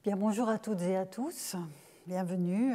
Bien, bonjour à toutes et à tous, bienvenue.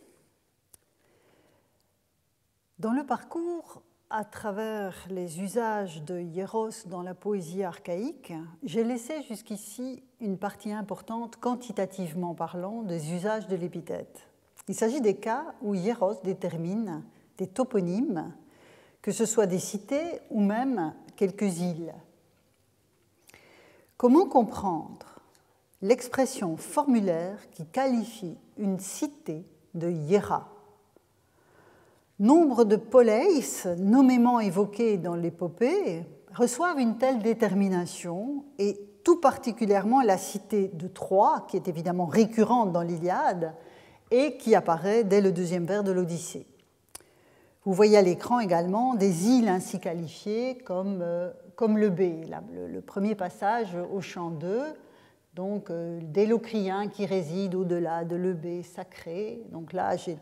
Dans le parcours, à travers les usages de hieros dans la poésie archaïque, j'ai laissé jusqu'ici une partie importante, quantitativement parlant, des usages de l'épithète. Il s'agit des cas où hieros détermine des toponymes, que ce soit des cités ou même quelques îles. Comment comprendre l'expression formulaire qui qualifie une cité de hiera? Nombre de poleis, nommément évoqués dans l'épopée, reçoivent une telle détermination, et tout particulièrement la cité de Troie, qui est évidemment récurrente dans l'Iliade et qui apparaît dès le deuxième vers de l'Odyssée. Vous voyez à l'écran également des îles ainsi qualifiées comme le B, le premier passage au chant 2, donc des Locriens qui résident au-delà de l'Eubée sacré. Donc là, j'ai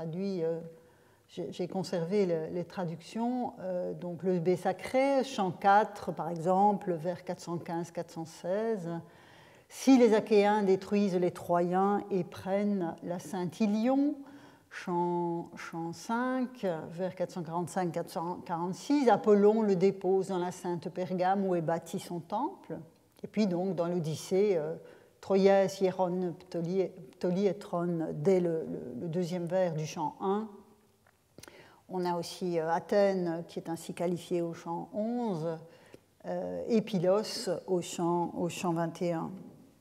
conservé les traductions. Donc l'Eubée sacré, chant 4 par exemple, vers 415-416. Si les Achéens détruisent les Troyens et prennent la Saint-Ilion, chant 5, vers 445-446, Apollon le dépose dans la Sainte Pergame où est bâti son temple. Et puis donc dans l'Odyssée, Troies, Hieron, Ptolietron, dès le deuxième vers du chant 1. On a aussi Athènes qui est ainsi qualifiée au chant 11, et Pylos au chant 21.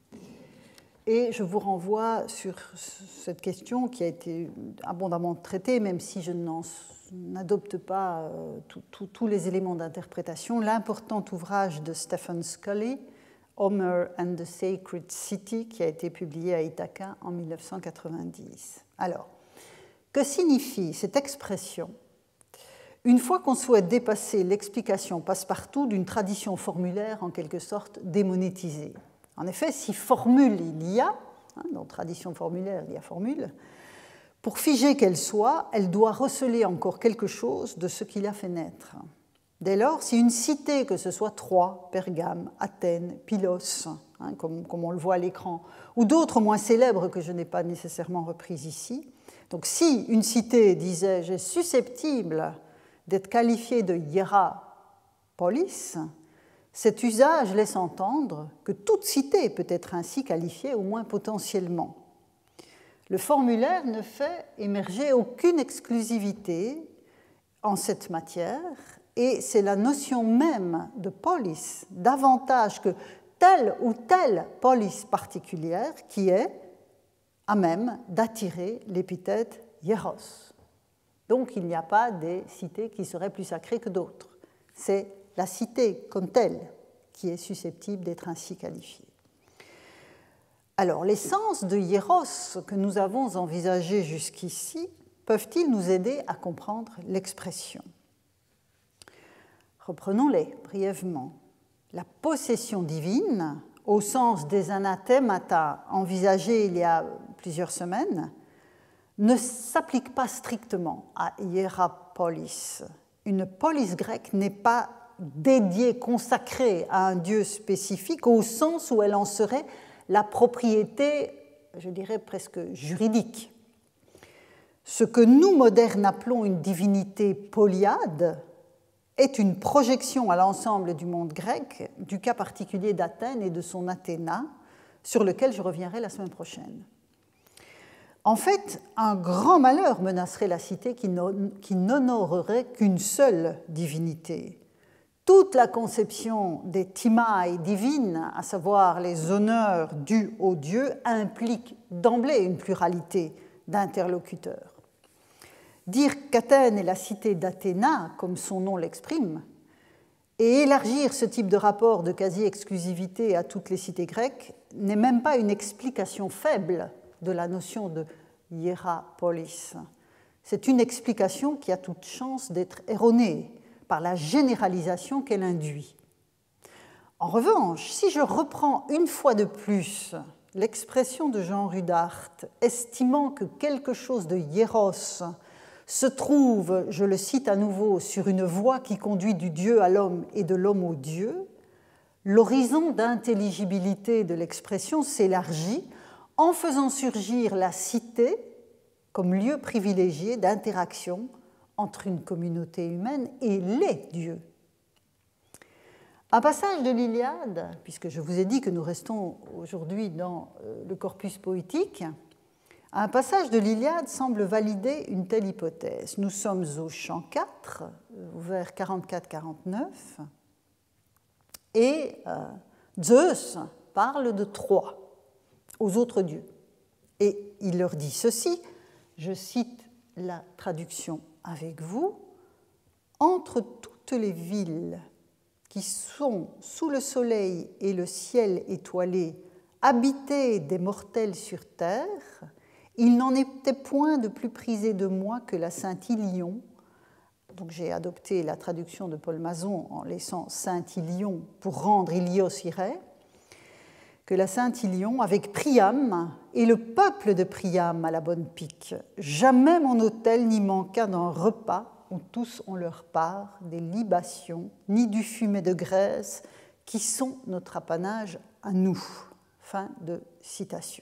Et je vous renvoie sur cette question qui a été abondamment traitée, même si je n'adopte pas tous les éléments d'interprétation, l'important ouvrage de Stephen Scully, Homer and the Sacred City, qui a été publié à Ithaca en 1990. Alors, que signifie cette expression une fois qu'on souhaite dépasser l'explication passe-partout d'une tradition formulaire en quelque sorte démonétisée? En effet, si formule il y a, dans tradition formulaire il y a formule, pour figer qu'elle soit, elle doit receler encore quelque chose de ce qui l'a fait naître. Dès lors, si une cité, que ce soit Troie, Pergame, Athènes, Pylos, comme on le voit à l'écran, ou d'autres moins célèbres que je n'ai pas nécessairement reprises ici, donc si une cité, disais-je, est susceptible d'être qualifiée de hierapolis, cet usage laisse entendre que toute cité peut être ainsi qualifiée, au moins potentiellement. Le formulaire ne fait émerger aucune exclusivité en cette matière, et c'est la notion même de polis, davantage que telle ou telle polis particulière, qui est à même d'attirer l'épithète hieros. Donc il n'y a pas des cités qui seraient plus sacrées que d'autres. C'est la cité comme telle qui est susceptible d'être ainsi qualifiée. Alors, les sens de hieros que nous avons envisagés jusqu'ici peuvent-ils nous aider à comprendre l'expression? Reprenons-les brièvement. La possession divine, au sens des anathemata envisagés il y a plusieurs semaines, ne s'applique pas strictement à hierapolis. Une polis grecque n'est pas dédiée, consacrée à un dieu spécifique au sens où elle en serait la propriété, je dirais presque juridique. Ce que nous, modernes, appelons une divinité polyade est une projection à l'ensemble du monde grec, du cas particulier d'Athènes et de son Athéna, sur lequel je reviendrai la semaine prochaine. En fait, un grand malheur menacerait la cité qui n'honorerait qu'une seule divinité. Toute la conception des timae divines, à savoir les honneurs dus aux dieux, implique d'emblée une pluralité d'interlocuteurs. Dire qu'Athènes est la cité d'Athéna, comme son nom l'exprime, et élargir ce type de rapport de quasi-exclusivité à toutes les cités grecques n'est même pas une explication faible de la notion de hierapolis. C'est une explication qui a toute chance d'être erronée par la généralisation qu'elle induit. En revanche, si je reprends une fois de plus l'expression de Jean Rudart, estimant que quelque chose de hieros se trouve, je le cite à nouveau, sur une voie qui conduit du Dieu à l'homme et de l'homme au Dieu, l'horizon d'intelligibilité de l'expression s'élargit en faisant surgir la cité comme lieu privilégié d'interaction entre une communauté humaine et les dieux. Un passage de l'Iliade, puisque je vous ai dit que nous restons aujourd'hui dans le corpus poétique, un passage de l'Iliade semble valider une telle hypothèse. Nous sommes au chant 4, vers 44-49, et Zeus parle de Troie aux autres dieux. Et il leur dit ceci, je cite la traduction avec vous, « Entre toutes les villes qui sont sous le soleil et le ciel étoilé, habitées des mortels sur terre, il n'en était point de plus prisé de moi que la Saint-Ilion. » Donc j'ai adopté la traduction de Paul Mazon en laissant Saint-Ilion pour rendre Ilios irae, que la Saint-Ilion avec Priam et le peuple de Priam à la bonne pique. Jamais mon hôtel n'y manqua d'un repas où tous ont leur part des libations, ni du fumet de graisse, qui sont notre apanage à nous. Fin de citation.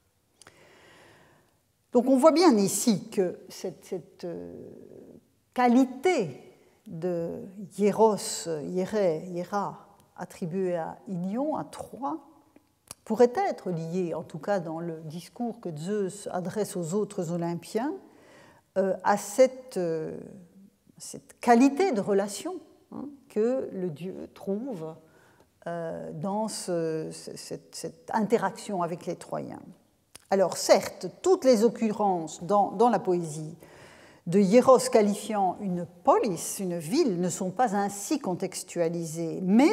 Donc on voit bien ici que cette qualité de hieros, hiera, attribuée à Ilion, à Troie, pourrait être liée, en tout cas dans le discours que Zeus adresse aux autres Olympiens, à cette qualité de relation que le dieu trouve dans cette interaction avec les Troyens. Alors certes, toutes les occurrences dans la poésie de hieros qualifiant une polis, une ville, ne sont pas ainsi contextualisées, mais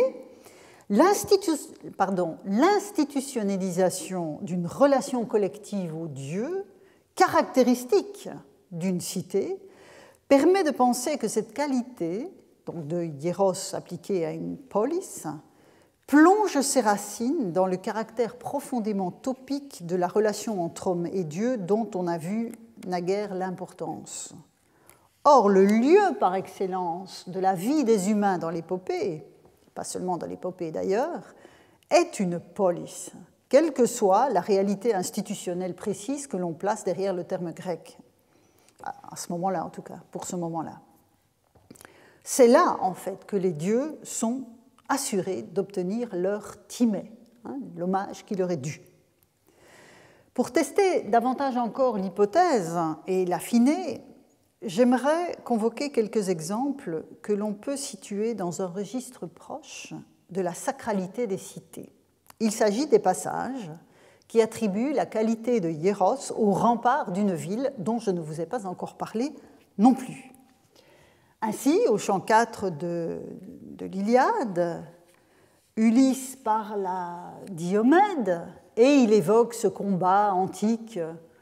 l'institutionnalisation d'une relation collective aux dieux, caractéristique d'une cité, permet de penser que cette qualité, donc de hieros appliquée à une polis, plonge ses racines dans le caractère profondément topique de la relation entre homme et Dieu dont on a vu naguère l'importance. Or, le lieu par excellence de la vie des humains dans l'épopée, pas seulement dans l'épopée d'ailleurs, est une polis, quelle que soit la réalité institutionnelle précise que l'on place derrière le terme grec. À ce moment-là, en tout cas, pour ce moment-là. C'est là, en fait, que les dieux sont assurés d'obtenir leur timée, l'hommage qui leur est dû. Pour tester davantage encore l'hypothèse et l'affiner, j'aimerais convoquer quelques exemples que l'on peut situer dans un registre proche de la sacralité des cités. Il s'agit des passages qui attribuent la qualité de hieros au rempart d'une ville dont je ne vous ai pas encore parlé non plus. Ainsi, au chant 4 de l'Iliade, Ulysse parle à Diomède et il évoque ce combat antique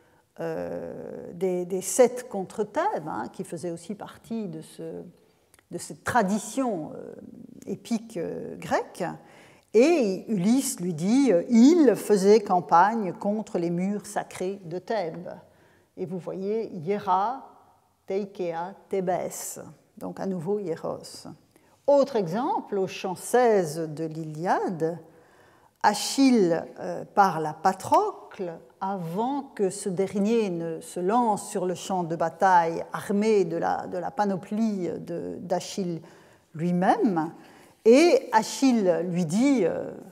des Sept contre Thèbes, qui faisait aussi partie de cette tradition épique grecque. Et Ulysse lui dit « Il faisait campagne contre les murs sacrés de Thèbes. » Et vous voyez « Hiera, Teikea, Thébès », donc à nouveau hieros. Autre exemple, au chant 16 de l'Iliade, Achille parle à Patrocle avant que ce dernier ne se lance sur le champ de bataille armé de la panoplie d'Achille lui-même. Et Achille lui dit,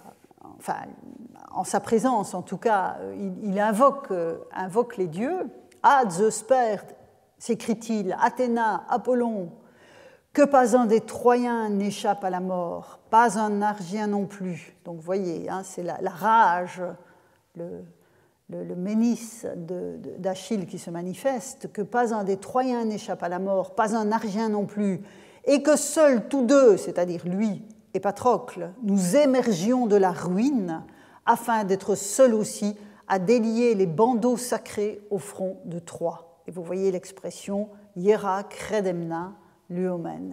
en sa présence en tout cas, il invoque les dieux. « Ad Zeus Père », s'écrie-t-il, « Athéna, Apollon, que pas un des Troyens n'échappe à la mort, pas un Argien non plus. » Donc vous voyez, c'est la rage, le ménis d'Achille qui se manifeste, que pas un des Troyens n'échappe à la mort, pas un Argien non plus, et que seuls tous deux, c'est-à-dire lui et Patrocle, nous émergions de la ruine afin d'être seuls aussi à délier les bandeaux sacrés au front de Troie. Et vous voyez l'expression « hiera credemna luomen »,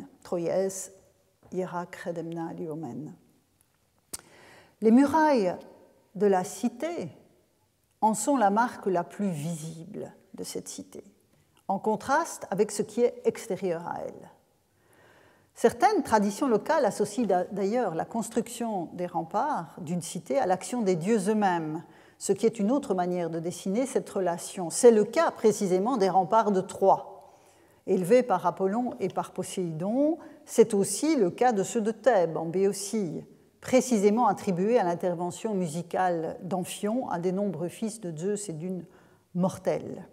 Troyes, hiera credemna luomen. Les murailles de la cité en sont la marque la plus visible de cette cité, en contraste avec ce qui est extérieur à elle. Certaines traditions locales associent d'ailleurs la construction des remparts d'une cité à l'action des dieux eux-mêmes, ce qui est une autre manière de dessiner cette relation. C'est le cas précisément des remparts de Troie, élevés par Apollon et par Poséidon. C'est aussi le cas de ceux de Thèbes, en Béotie, précisément attribués à l'intervention musicale d'Amphion, un des nombreux fils de Zeus et d'une mortelle.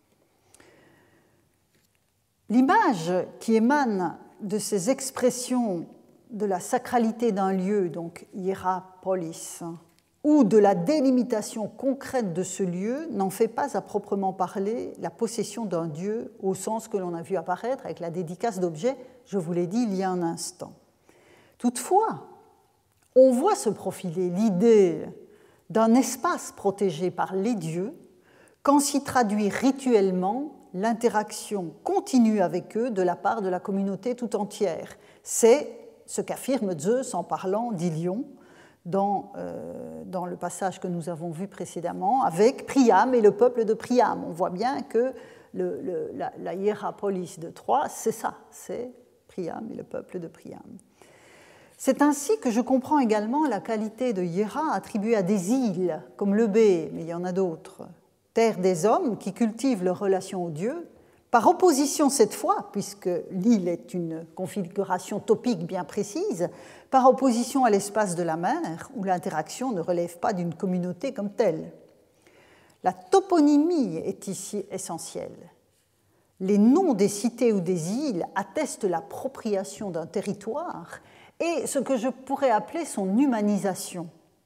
L'image qui émane de ces expressions de la sacralité d'un lieu, donc hierapolis, ou de la délimitation concrète de ce lieu, n'en fait pas à proprement parler la possession d'un dieu au sens que l'on a vu apparaître avec la dédicace d'objets, je vous l'ai dit il y a un instant. Toutefois, on voit se profiler l'idée d'un espace protégé par les dieux quand s'y traduit rituellement l'interaction continue avec eux de la part de la communauté tout entière. C'est ce qu'affirme Zeus en parlant d'Ilion dans le passage que nous avons vu précédemment avec Priam et le peuple de Priam. On voit bien que la hierapolis de Troie, c'est ça, c'est Priam et le peuple de Priam. C'est ainsi que je comprends également la qualité de hiera attribuée à des îles, comme le Bé, mais il y en a d'autres, terre des hommes qui cultivent leur relation aux dieux, par opposition cette fois, puisque l'île est une configuration topique bien précise, par opposition à l'espace de la mer, où l'interaction ne relève pas d'une communauté comme telle. La toponymie est ici essentielle. Les noms des cités ou des îles attestent l'appropriation d'un territoire et ce que je pourrais appeler son humanisation.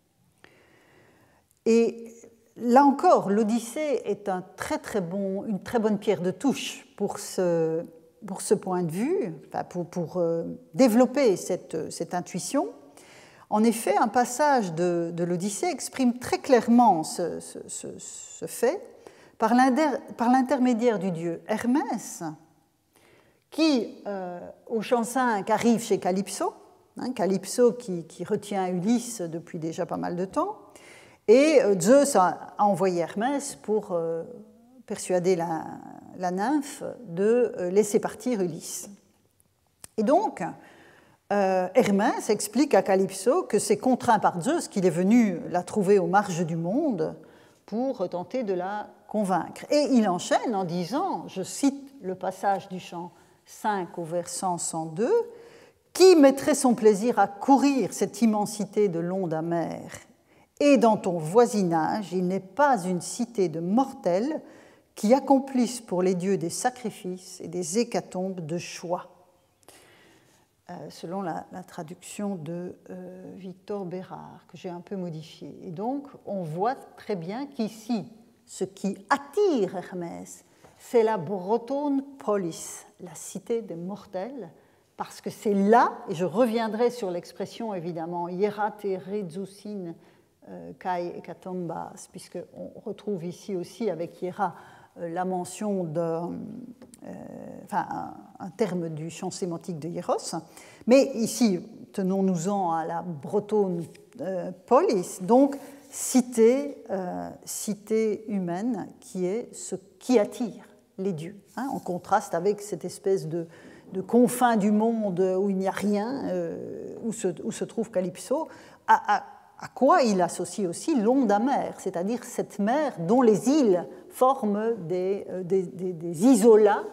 Et là encore, l'Odyssée est une très bonne pierre de touche pour ce point de vue, pour développer cette intuition. En effet, un passage de l'Odyssée exprime très clairement ce fait par l'intermédiaire du dieu Hermès, qui, au chant 5, arrive chez Calypso, Calypso qui retient Ulysse depuis déjà pas mal de temps, et Zeus a envoyé Hermès pour persuader la nymphe de laisser partir Ulysse. Et donc, Hermès explique à Calypso que c'est contraint par Zeus qu'il est venu la trouver aux marges du monde pour tenter de la convaincre. Et il enchaîne en disant, je cite le passage du chant 5 au versant 102, « Qui mettrait son plaisir à courir cette immensité de l'onde amère ? Et dans ton voisinage, il n'est pas une cité de mortels qui accomplissent pour les dieux des sacrifices et des hécatombes de choix. » Selon la traduction de Victor Bérard, que j'ai un peu modifiée. Et donc, on voit très bien qu'ici, ce qui attire Hermès, c'est la Bretone polis, la cité des mortels, parce que c'est là, et je reviendrai sur l'expression évidemment, hierate rezousin kai hekatombas, puisqu'on retrouve ici aussi avec hiera la mention d'un terme du champ sémantique de hieros. Mais ici, tenons-nous-en à la Bretone polis, donc cité humaine qui est ce qui attire les dieux, en contraste avec cette espèce de confins du monde où il n'y a rien, où se trouve Calypso, à quoi il associe aussi l'onde amère, c'est-à-dire cette mer dont les îles forment des isolats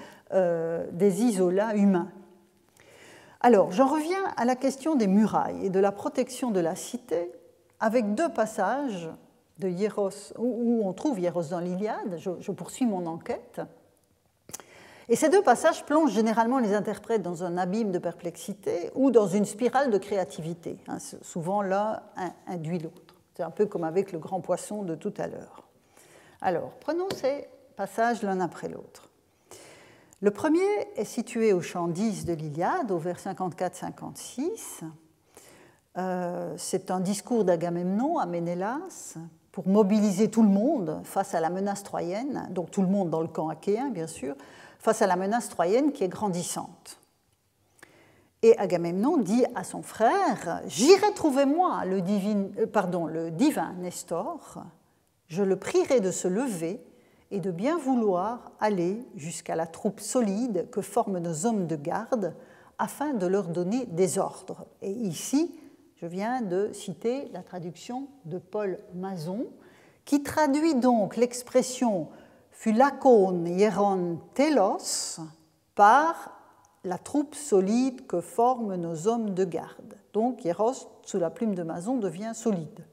humains. Alors, j'en reviens à la question des murailles et de la protection de la cité, avec deux passages de Hieros, où on trouve Hieros dans l'Iliade. Je poursuis mon enquête. Et ces deux passages plongent généralement les interprètes dans un abîme de perplexité ou dans une spirale de créativité. Souvent, l'un induit l'autre. C'est un peu comme avec le grand poisson de tout à l'heure. Alors, prenons ces passages l'un après l'autre. Le premier est situé au chant 10 de l'Iliade, au vers 54-56. C'est un discours d'Agamemnon à Ménélas pour mobiliser tout le monde face à la menace troyenne, donc tout le monde dans le camp achéen, bien sûr, face à la menace troyenne qui est grandissante. Et Agamemnon dit à son frère « J'irai trouver moi le divin Nestor, je le prierai de se lever et de bien vouloir aller jusqu'à la troupe solide que forment nos hommes de garde afin de leur donner des ordres. » Et ici, je viens de citer la traduction de Paul Mazon, qui traduit donc l'expression phylakon hieron telos par la troupe solide que forment nos hommes de garde. Donc hieros, sous la plume de Mason, devient solide.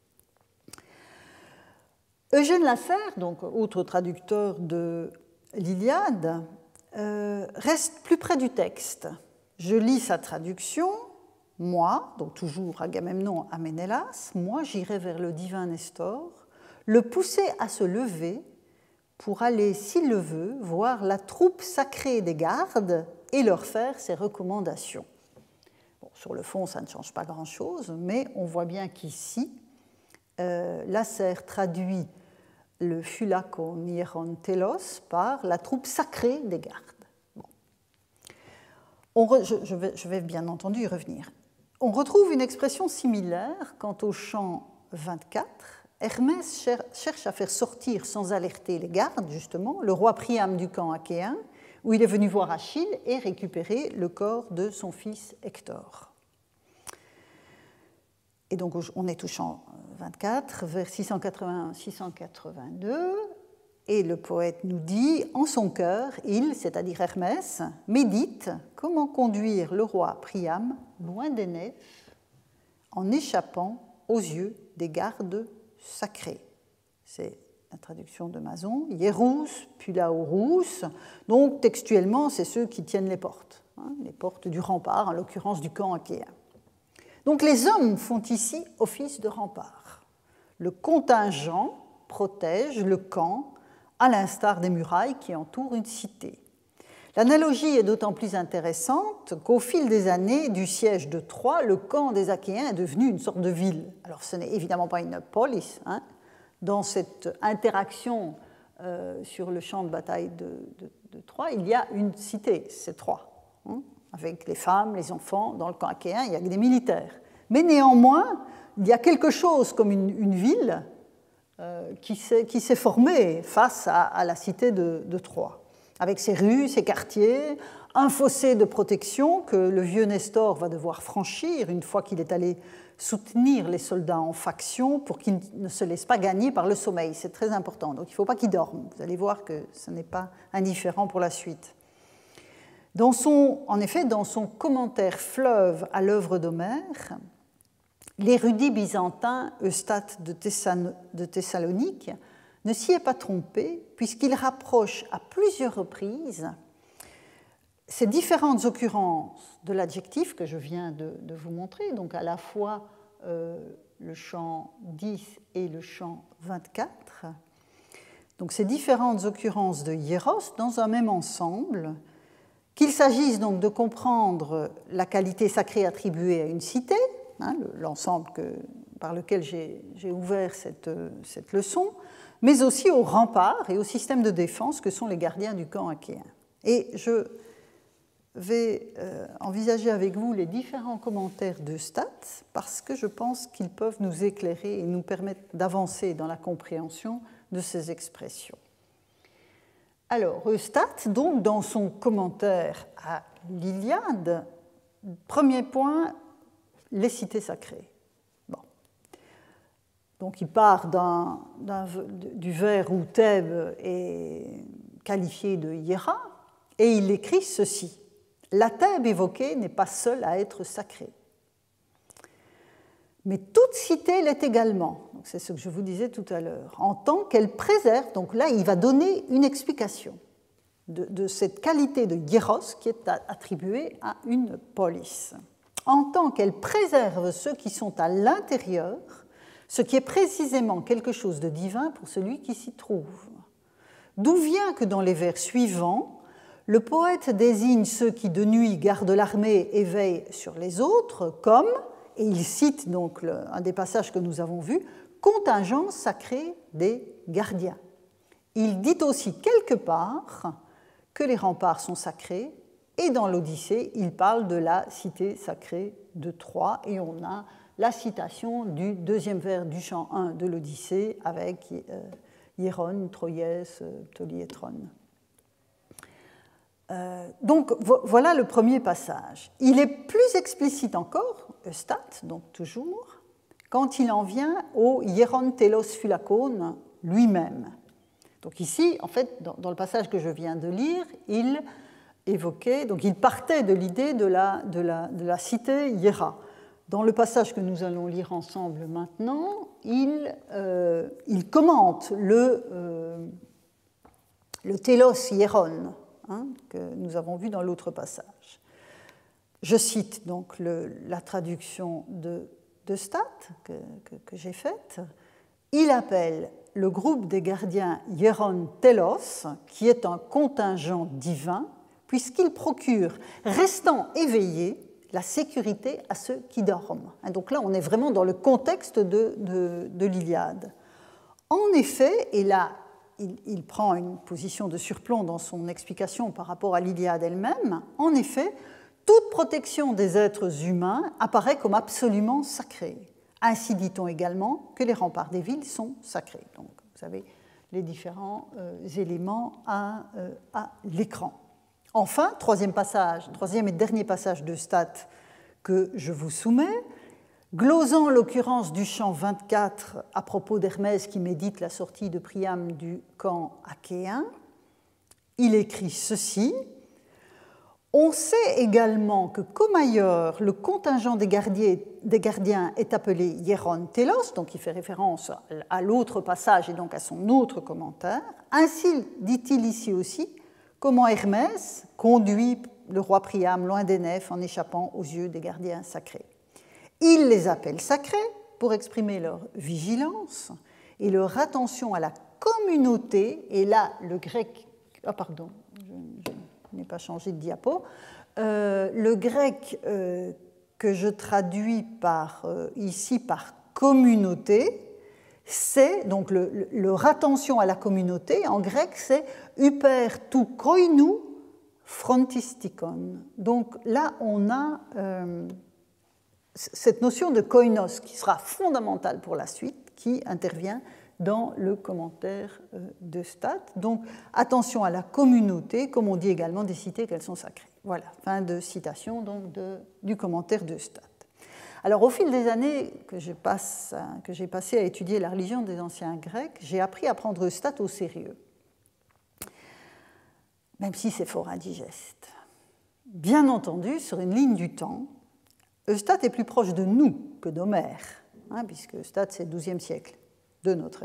Eugène Lasserre, donc autre traducteur de l'Iliade, reste plus près du texte. Je lis sa traduction. Moi, donc toujours Agamemnon à Ménélas, moi j'irai vers le divin Nestor, le pousser à se lever pour aller, s'il le veut, voir la troupe sacrée des gardes et leur faire ses recommandations. Bon, sur le fond, ça ne change pas grand-chose, mais on voit bien qu'ici, Lasserre traduit le phylakon hieron telos par la troupe sacrée des gardes. Bon. Je vais bien entendu y revenir. On retrouve une expression similaire quant au chant 24. Hermès cherche à faire sortir sans alerter les gardes, justement, le roi Priam du camp achéen, où il est venu voir Achille et récupérer le corps de son fils Hector. Et donc on est au chant 24, vers 681-682, et le poète nous dit, en son cœur, il, c'est-à-dire Hermès, médite comment conduire le roi Priam loin des nefs en échappant aux yeux des gardes sacrés. C'est la traduction de Mason, Hierous, Pulaorous, donc textuellement, c'est ceux qui tiennent les portes du rempart, en l'occurrence du camp achéen. Donc les hommes font ici office de rempart. Le contingent protège le camp, à l'instar des murailles qui entourent une cité. L'analogie est d'autant plus intéressante qu'au fil des années du siège de Troie, le camp des Achéens est devenu une sorte de ville. Alors ce n'est évidemment pas une polis. Dans cette interaction sur le champ de bataille de Troie, il y a une cité, c'est Troie, avec les femmes, les enfants. Dans le camp achéen, il y a des militaires. Mais néanmoins, il y a quelque chose comme une ville qui s'est formée face à la cité de Troie, avec ses rues, ses quartiers, un fossé de protection que le vieux Nestor va devoir franchir une fois qu'il est allé soutenir les soldats en faction pour qu'ils ne se laissent pas gagner par le sommeil. C'est très important, donc il ne faut pas qu'ils dorment. Vous allez voir que ce n'est pas indifférent pour la suite. En effet, dans son commentaire fleuve à l'œuvre d'Homère, l'érudit byzantin Eustate de Thessalonique ne s'y est pas trompé, puisqu'il rapproche à plusieurs reprises ces différentes occurrences de l'adjectif que je viens de vous montrer, donc à la fois le chant 10 et le chant 24, donc ces différentes occurrences de hieros dans un même ensemble, qu'il s'agisse donc de comprendre la qualité sacrée attribuée à une cité, l'ensemble par lequel j'ai ouvert cette leçon, mais aussi aux remparts et au système de défense que sont les gardiens du camp achéen. Et je vais envisager avec vous les différents commentaires d'Eustate parce que je pense qu'ils peuvent nous éclairer et nous permettre d'avancer dans la compréhension de ces expressions. Alors, Eustate, donc, dans son commentaire à l'Iliade, premier point, les cités sacrées. Bon. Donc il part du vers où Thèbes est qualifiée de hiéra, et il écrit ceci. La Thèbes évoquée n'est pas seule à être sacrée. Mais toute cité l'est également, c'est ce que je vous disais tout à l'heure, en tant qu'elle préserve, donc là il va donner une explication de cette qualité de hieros qui est attribuée à une polis. En tant qu'elle préserve ceux qui sont à l'intérieur, ce qui est précisément quelque chose de divin pour celui qui s'y trouve. D'où vient que dans les vers suivants, le poète désigne ceux qui de nuit gardent l'armée et veillent sur les autres comme, et il cite donc un des passages que nous avons vus, contingent sacré des gardiens. Il dit aussi quelque part que les remparts sont sacrés, et dans l'Odyssée, il parle de la cité sacrée de Troie, et on a la citation du deuxième vers du chant 1 de l'Odyssée avec Hieron, Troïès, Ptoliétron. Donc voilà le premier passage. Il est plus explicite encore, Eustate, donc toujours, quand il en vient au hieron telos phylakon lui-même. Donc ici, en fait, dans le passage que je viens de lire, il évoquait, donc il partait de l'idée de la cité hiera. Dans le passage que nous allons lire ensemble maintenant, il commente le telos hieron, hein, que nous avons vu dans l'autre passage. Je cite donc la traduction de Stat que j'ai faite. Il appelle le groupe des gardiens hieron telos, qui est un contingent divin, puisqu'il procure, restant éveillé, la sécurité à ceux qui dorment. Donc là, on est vraiment dans le contexte de l'Iliade. En effet, et là, il prend une position de surplomb dans son explication par rapport à l'Iliade elle-même, en effet, toute protection des êtres humains apparaît comme absolument sacrée. Ainsi dit-on également que les remparts des villes sont sacrés. Donc, vous avez les différents éléments à l'écran. Enfin, troisième et dernier passage de Stat que je vous soumets, glosant l'occurrence du chant 24 à propos d'Hermès qui médite la sortie de Priam du camp achéen, il écrit ceci. On sait également que, comme ailleurs, le contingent des gardiens est appelé hieron telos, donc il fait référence à l'autre passage et donc à son autre commentaire. Ainsi dit-il ici aussi comment Hermès conduit le roi Priam loin des nefs en échappant aux yeux des gardiens sacrés. Il les appelle sacrés pour exprimer leur vigilance et leur attention à la communauté, et là le grec... Ah pardon, je n'ai pas changé de diapo. Le grec que je traduis ici par communauté, c'est, donc leur attention à la communauté, en grec, c'est hyper tou koinou frontistikon. Donc là, on a cette notion de koinos qui sera fondamentale pour la suite, qui intervient dans le commentaire de Stat. Donc, attention à la communauté, comme on dit également des cités qu'elles sont sacrées. Voilà, fin de citation donc, du commentaire de Stat. Alors, au fil des années que j'ai passé à étudier la religion des anciens Grecs, j'ai appris à prendre Stat au sérieux, même si c'est fort indigeste. Bien entendu, sur une ligne du temps, Eustat est plus proche de nous que d'Homère, hein, puisque Eustat, c'est le XIIe siècle de notre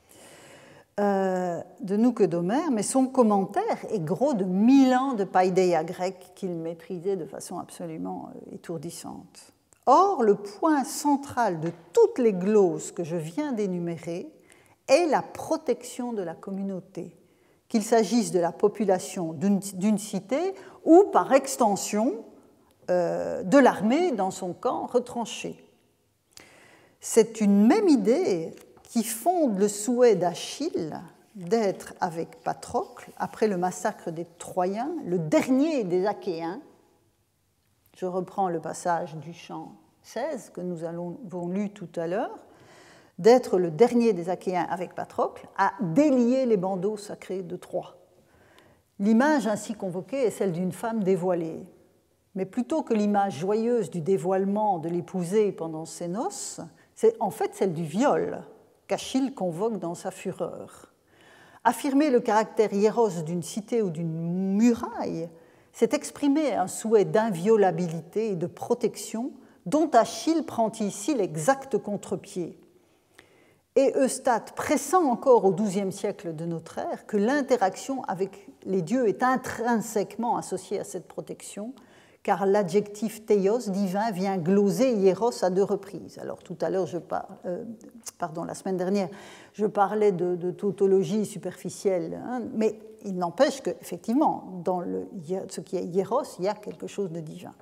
ère. De nous que d'Homère, mais son commentaire est gros de 1000 ans de païdéia grecque qu'il maîtrisait de façon absolument étourdissante. Or, le point central de toutes les gloses que je viens d'énumérer est la protection de la communauté, qu'il s'agisse de la population d'une cité ou, par extension, de l'armée dans son camp retranché. C'est une même idée qui fonde le souhait d'Achille d'être avec Patrocle, après le massacre des Troyens, le dernier des Achéens. Je reprends le passage du chant 16 que nous avons lu tout à l'heure, d'être le dernier des Achéens avec Patrocle, à délier les bandeaux sacrés de Troie. L'image ainsi convoquée est celle d'une femme dévoilée. Mais plutôt que l'image joyeuse du dévoilement de l'épousée pendant ses noces, c'est en fait celle du viol qu'Achille convoque dans sa fureur. Affirmer le caractère hiéros d'une cité ou d'une muraille, c'est exprimer un souhait d'inviolabilité et de protection dont Achille prend ici l'exact contre-pied. Et Eustat pressent encore au XIIe siècle de notre ère que l'interaction avec les dieux est intrinsèquement associée à cette protection, car l'adjectif théos, divin, vient gloser hieros à 2 reprises. Alors tout à l'heure, la semaine dernière, je parlais de tautologie superficielle, hein, mais il n'empêche qu'effectivement, dans ce qui est hieros, il y a quelque chose de divin.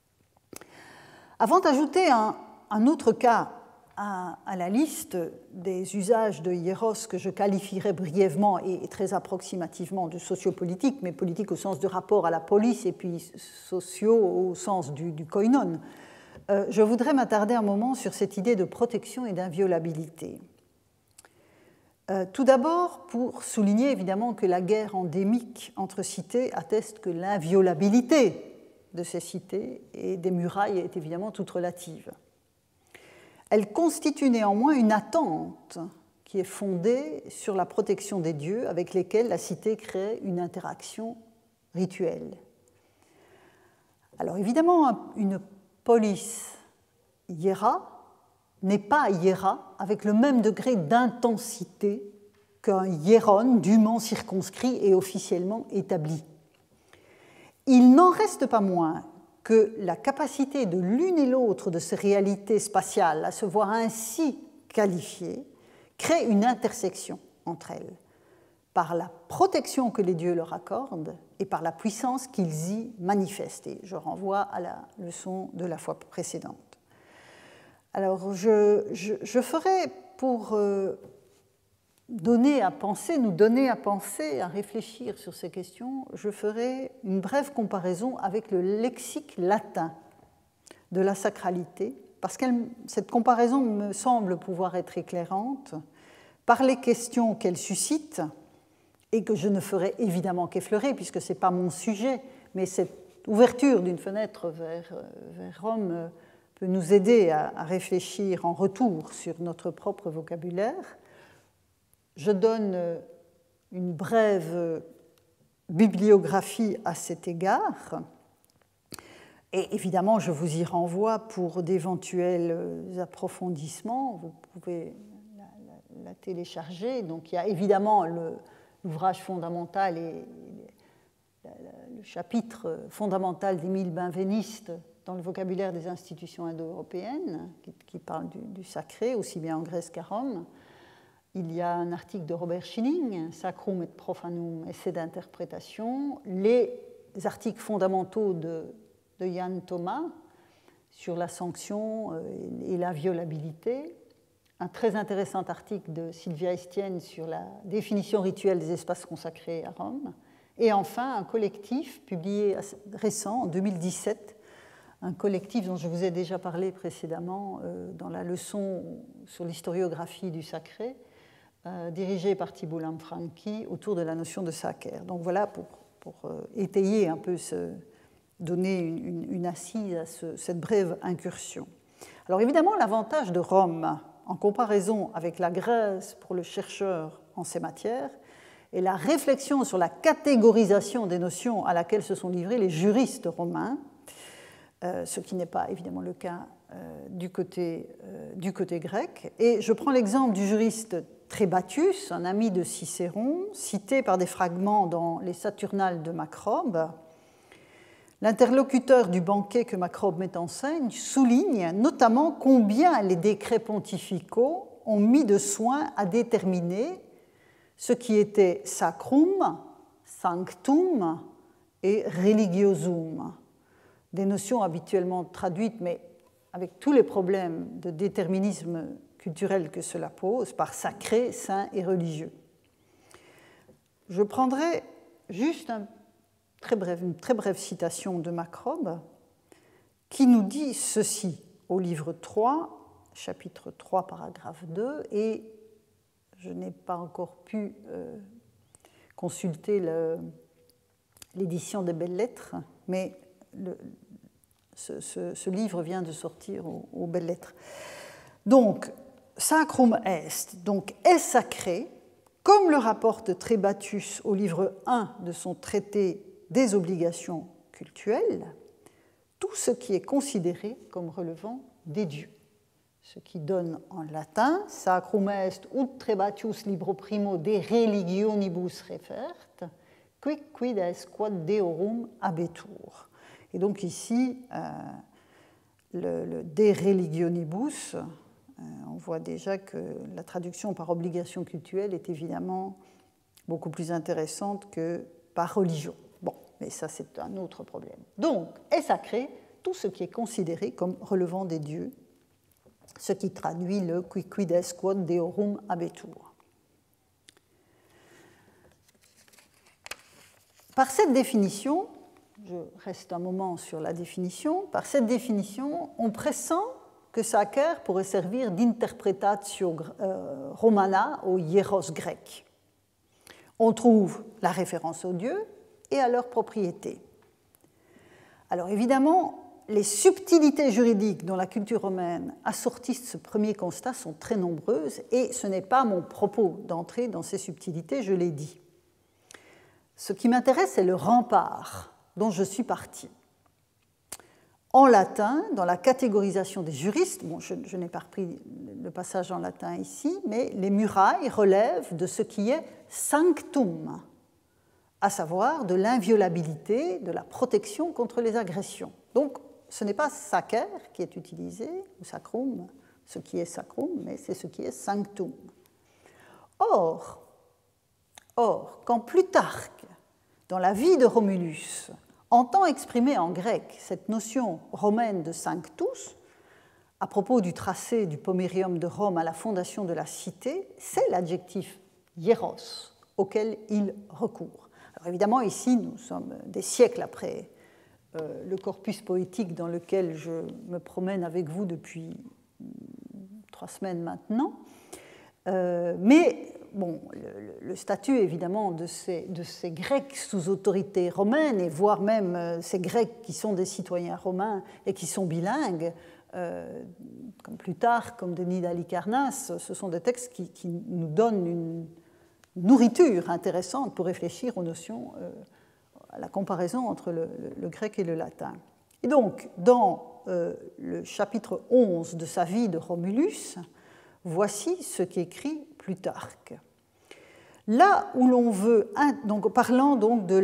Avant d'ajouter un autre cas à la liste des usages de hieros que je qualifierais brièvement et très approximativement de sociopolitique, mais politique au sens de rapport à la police et puis sociaux au sens du koinon, je voudrais m'attarder un moment sur cette idée de protection et d'inviolabilité. Tout d'abord, pour souligner évidemment que la guerre endémique entre cités atteste que l'inviolabilité de ces cités et des murailles est évidemment toute relative. Elle constitue néanmoins une attente qui est fondée sur la protection des dieux avec lesquels la cité crée une interaction rituelle. Alors évidemment, une polis hiera n'est pas hiera avec le même degré d'intensité qu'un hieron dûment circonscrit et officiellement établi. Il n'en reste pas moins que la capacité de l'une et l'autre de ces réalités spatiales à se voir ainsi qualifiées crée une intersection entre elles, par la protection que les dieux leur accordent et par la puissance qu'ils y manifestent. Et je renvoie à la leçon de la fois précédente. Alors, je ferai pour nous donner à penser, à réfléchir sur ces questions, je ferai une brève comparaison avec le lexique latin de la sacralité, parce que cette comparaison me semble pouvoir être éclairante par les questions qu'elle suscite, et que je ne ferai évidemment qu'effleurer, puisque ce n'est pas mon sujet, mais cette ouverture d'une fenêtre vers Rome peut nous aider à réfléchir en retour sur notre propre vocabulaire. Je donne une brève bibliographie à cet égard. Et évidemment, je vous y renvoie pour d'éventuels approfondissements. Vous pouvez la télécharger. Donc, il y a évidemment l'ouvrage fondamental et le chapitre fondamental d'Émile Benveniste dans le vocabulaire des institutions indo-européennes, qui parle du sacré, aussi bien en Grèce qu'à Rome. Il y a un article de Robert Schilling, Sacrum et Profanum, essai d'interprétation, les articles fondamentaux de Jan Thomas sur la sanction et la violabilité, un très intéressant article de Sylvia Estienne sur la définition rituelle des espaces consacrés à Rome, et enfin un collectif publié récent, en 2017, un collectif dont je vous ai déjà parlé précédemment dans la leçon sur l'historiographie du sacré, dirigé par Thibault Lamfranchi autour de la notion de sacer. Donc voilà pour étayer un peu, donner une assise à cette brève incursion. Alors évidemment, l'avantage de Rome, en comparaison avec la Grèce pour le chercheur en ces matières, est la réflexion sur la catégorisation des notions à laquelle se sont livrés les juristes romains, ce qui n'est pas évidemment le cas du côté grec. Et je prends l'exemple du juriste Trébatus, un ami de Cicéron, cité par des fragments dans les Saturnales de Macrobe. L'interlocuteur du banquet que Macrobe met en scène souligne notamment combien les décrets pontificaux ont mis de soin à déterminer ce qui était sacrum, sanctum et religiosum, des notions habituellement traduites, mais avec tous les problèmes de déterminisme culturel que cela pose, par sacré, saint et religieux. Je prendrai juste une très brève citation de Macrobe qui nous dit ceci au livre 3, chapitre 3, paragraphe 2, et je n'ai pas encore pu consulter l'édition des Belles Lettres, mais ce livre vient de sortir aux Belles Lettres. Donc, sacrum est, donc est sacré, comme le rapporte Trébatus au livre 1 de son traité des obligations cultuelles, tout ce qui est considéré comme relevant des dieux. Ce qui donne en latin sacrum est ut Trébatus libro primo de religionibus refert, quid est quod deorum habetur. Et donc ici, le de religionibus, on voit déjà que la traduction par obligation cultuelle est évidemment beaucoup plus intéressante que par religion. Bon, mais ça c'est un autre problème. Donc, est sacré tout ce qui est considéré comme relevant des dieux, ce qui traduit le quid est quod deorum habetur. Par cette définition, je reste un moment sur la définition, par cette définition, on pressent que sacer pourrait servir d'interpretatio romana aux hieros grecs. On trouve la référence aux dieux et à leurs propriétés. Alors évidemment, les subtilités juridiques dont la culture romaine assortissent ce premier constat sont très nombreuses et ce n'est pas mon propos d'entrer dans ces subtilités, je l'ai dit. Ce qui m'intéresse, c'est le rempart dont je suis partie. En latin, dans la catégorisation des juristes, bon, je n'ai pas repris le passage en latin ici, mais les murailles relèvent de ce qui est sanctum, à savoir de l'inviolabilité, de la protection contre les agressions. Donc, ce n'est pas sacer qui est utilisé, ou sacrum, ce qui est sacrum, mais c'est ce qui est sanctum. Or, quand Plutarque, dans la vie de Romulus, entend exprimer en grec cette notion romaine de sanctus, à propos du tracé du pomerium de Rome à la fondation de la cité, c'est l'adjectif hieros auquel il recourt. Alors évidemment, ici, nous sommes des siècles après le corpus poétique dans lequel je me promène avec vous depuis 3 semaines maintenant. Mais bon, le statut évidemment de ces Grecs sous autorité romaine, et voire même ces Grecs qui sont des citoyens romains et qui sont bilingues, comme Plutarque, comme Denis d'Halicarnasse, ce sont des textes qui nous donnent une nourriture intéressante pour réfléchir aux notions, à la comparaison entre le grec et le latin. Et donc, dans le chapitre 11 de sa vie de Romulus, voici ce qu'écrit Plutarque. Là où l'on veut, donc, parlant donc de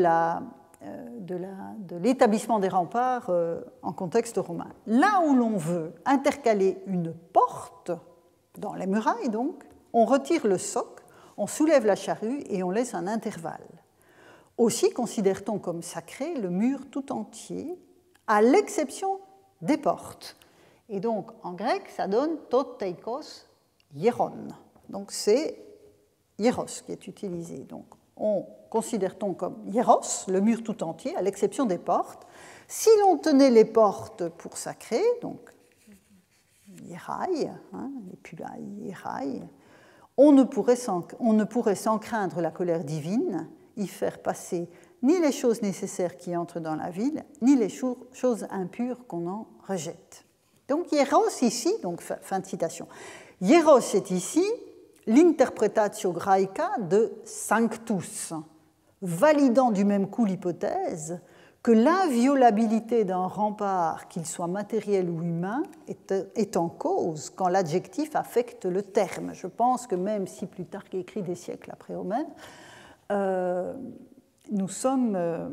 l'établissement des remparts en contexte romain, là où l'on veut intercaler une porte, dans les murailles donc, on retire le soc, on soulève la charrue et on laisse un intervalle. Aussi considère-t-on comme sacré le mur tout entier, à l'exception des portes. Et donc, en grec, ça donne toteikos hieron. Donc, c'est hieros qui est utilisé. Donc, on considère-t-on comme hieros, le mur tout entier, à l'exception des portes. Si l'on tenait les portes pour sacrées, donc hieraï, les pulaï, hieraï, on ne pourrait sans craindre la colère divine y faire passer ni les choses nécessaires qui entrent dans la ville, ni les choses impures qu'on en rejette. Donc hieros ici, donc fin de citation. Hieros est ici l'interpretatio graeca de sanctus, validant du même coup l'hypothèse que l'inviolabilité d'un rempart, qu'il soit matériel ou humain, est en cause quand l'adjectif affecte le terme. Je pense que même si Plutarque écrit des siècles après Homère, nous sommes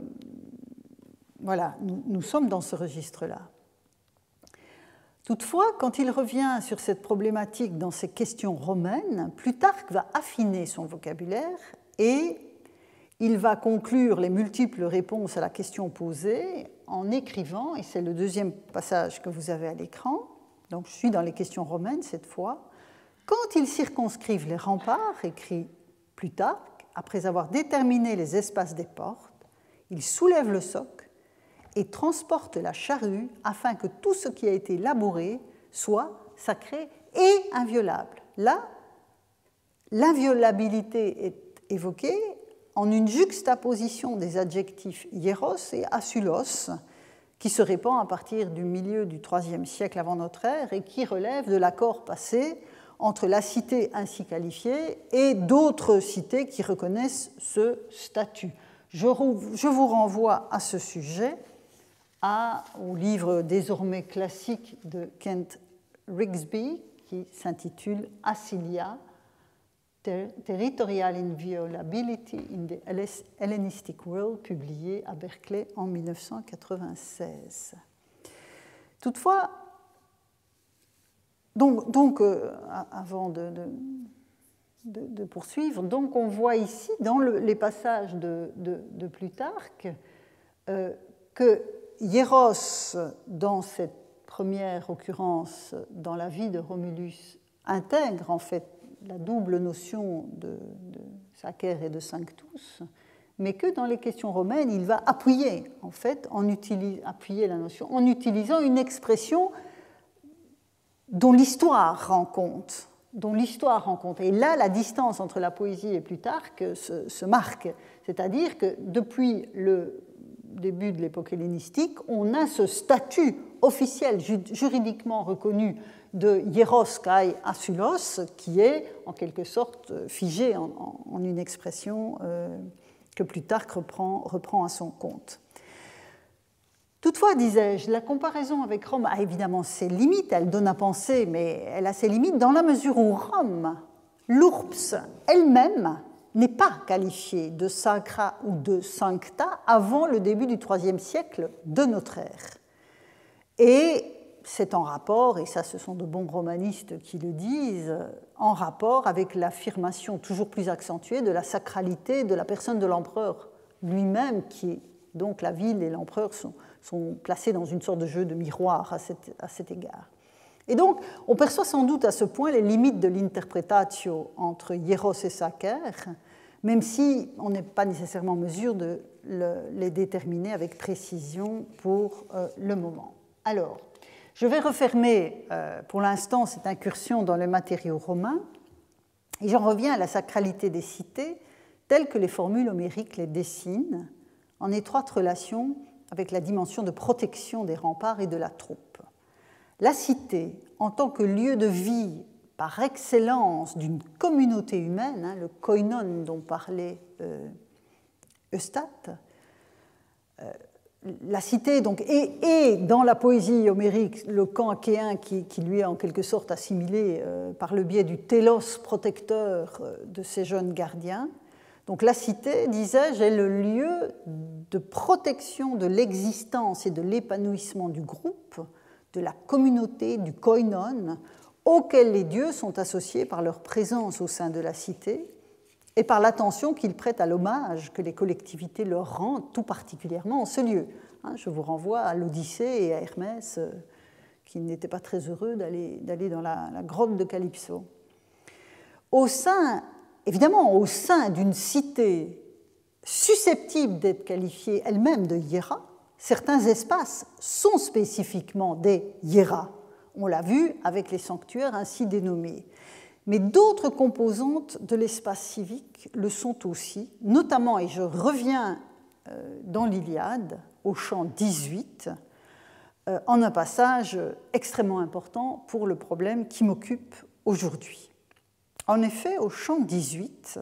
dans ce registre-là. Toutefois, quand il revient sur cette problématique dans ses questions romaines, Plutarque va affiner son vocabulaire et il va conclure les multiples réponses à la question posée en écrivant, et c'est le deuxième passage que vous avez à l'écran, donc je suis dans les questions romaines cette fois, quand ils circonscrivent les remparts, écrit Plutarque, après avoir déterminé les espaces des portes, ils soulèvent le soc et transportent la charrue afin que tout ce qui a été labouré soit sacré et inviolable. Là, l'inviolabilité est évoquée en une juxtaposition des adjectifs hieros et asulos, qui se répand à partir du milieu du IIIe siècle avant notre ère et qui relève de l'accord passé entre la cité ainsi qualifiée et d'autres cités qui reconnaissent ce statut. Je vous renvoie à ce sujet au livre désormais classique de Kent Rigsby qui s'intitule Acilia, Territorial Inviolability in the Hellenistic World, publié à Berkeley en 1996. Toutefois, avant de poursuivre, donc on voit ici dans les passages de Plutarque que hieros, dans cette première occurrence dans la vie de Romulus, intègre en fait la double notion de sacer et de sanctus, mais que dans les questions romaines, il va appuyer en fait, appuyer la notion en utilisant une expression dont l'histoire rend compte. Et là, la distance entre la poésie et Plutarque se marque. C'est-à-dire que depuis le début de l'époque hellénistique, on a ce statut officiel, juridiquement reconnu de hieros kai asulos, qui est en quelque sorte figé en une expression que Plutarque reprend à son compte. Toutefois, disais-je, la comparaison avec Rome a évidemment ses limites, elle donne à penser, mais elle a ses limites dans la mesure où Rome, l'URPS elle-même, n'est pas qualifiée de sacra ou de sancta avant le début du IIIe siècle de notre ère. Et c'est en rapport, et ça ce sont de bons romanistes qui le disent, en rapport avec l'affirmation toujours plus accentuée de la sacralité de la personne de l'empereur lui-même, qui est donc la ville et l'empereur sont placés dans une sorte de jeu de miroir à cet égard. Et donc, on perçoit sans doute à ce point les limites de l'interpretatio entre hieros et sacer, même si on n'est pas nécessairement en mesure de les déterminer avec précision pour le moment. Alors, je vais refermer pour l'instant cette incursion dans le matériau romain et j'en reviens à la sacralité des cités telles que les formules homériques les dessinent, en étroite relation avec la dimension de protection des remparts et de la troupe. La cité, en tant que lieu de vie par excellence d'une communauté humaine, le koinon dont parlait Eustate, la cité donc, et dans la poésie homérique, le camp achéen qui lui est en quelque sorte assimilé par le biais du télos protecteur de ces jeunes gardiens. Donc la cité, disais-je, est le lieu de protection de l'existence et de l'épanouissement du groupe, de la communauté, du koinon, auquel les dieux sont associés par leur présence au sein de la cité et par l'attention qu'ils prêtent à l'hommage que les collectivités leur rendent, tout particulièrement en ce lieu. Je vous renvoie à l'Odyssée et à Hermès, qui n'étaient pas très heureux d'aller dans la grotte de Calypso. Évidemment, au sein d'une cité susceptible d'être qualifiée elle-même de hiéra, certains espaces sont spécifiquement des hiéras. On l'a vu avec les sanctuaires ainsi dénommés. Mais d'autres composantes de l'espace civique le sont aussi, notamment, et je reviens dans l'Iliade, au chant 18, en un passage extrêmement important pour le problème qui m'occupe aujourd'hui. En effet, au chant 18,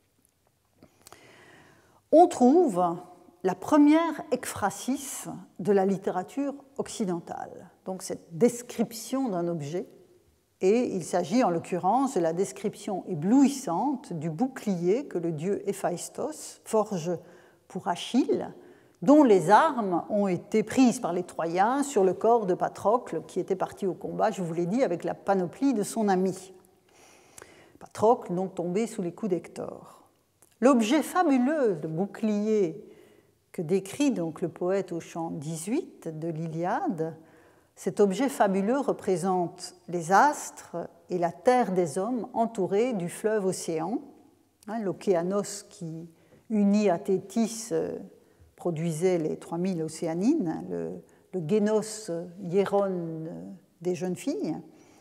on trouve la première ekphrasis de la littérature occidentale, donc cette description d'un objet, et il s'agit en l'occurrence de la description éblouissante du bouclier que le dieu Héphaïstos forge pour Achille, dont les armes ont été prises par les Troyens sur le corps de Patrocle, qui était parti au combat, je vous l'ai dit, avec la panoplie de son ami. Patrocle, donc tombé sous les coups d'Hector. L'objet fabuleux de bouclier que décrit donc le poète au chant 18 de l'Iliade, cet objet fabuleux représente les astres et la terre des hommes entourés du fleuve Océan, l'Océanos qui, uni à Thétis, produisait les 3000 océanines, le Génos hieron des jeunes filles.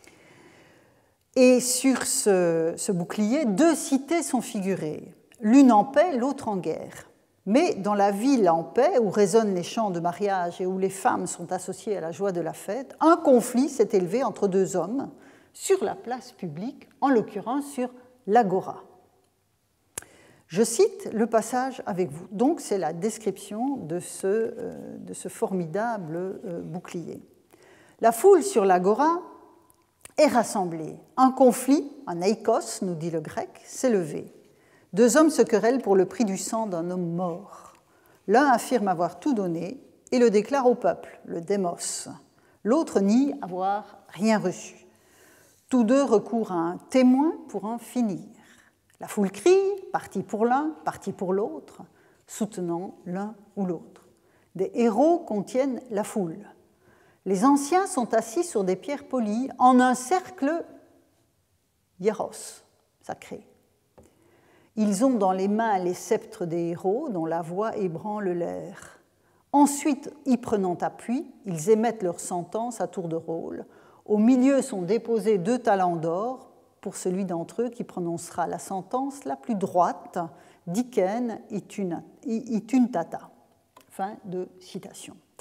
Et sur ce bouclier, deux cités sont figurées, l'une en paix, l'autre en guerre. Mais dans la ville en paix, où résonnent les chants de mariage et où les femmes sont associées à la joie de la fête, un conflit s'est élevé entre deux hommes sur la place publique, en l'occurrence sur l'agora. Je cite le passage avec vous. Donc, c'est la description de ce formidable bouclier. La foule sur l'agora est rassemblée. Un conflit, un eikos, nous dit le grec, s'est levé. Deux hommes se querellent pour le prix du sang d'un homme mort. L'un affirme avoir tout donné et le déclare au peuple, le démos. L'autre nie avoir rien reçu. Tous deux recourent à un témoin pour en finir. La foule crie, parti pour l'un, parti pour l'autre, soutenant l'un ou l'autre. Des héros contiennent la foule. Les anciens sont assis sur des pierres polies en un cercle hieros, sacré. Ils ont dans les mains les sceptres des héros dont la voix ébranle l'air. Ensuite, y prenant appui, ils émettent leur sentence à tour de rôle. Au milieu sont déposés 2 talents d'or pour celui d'entre eux qui prononcera la sentence la plus droite, diken ituntata. Fin de citation.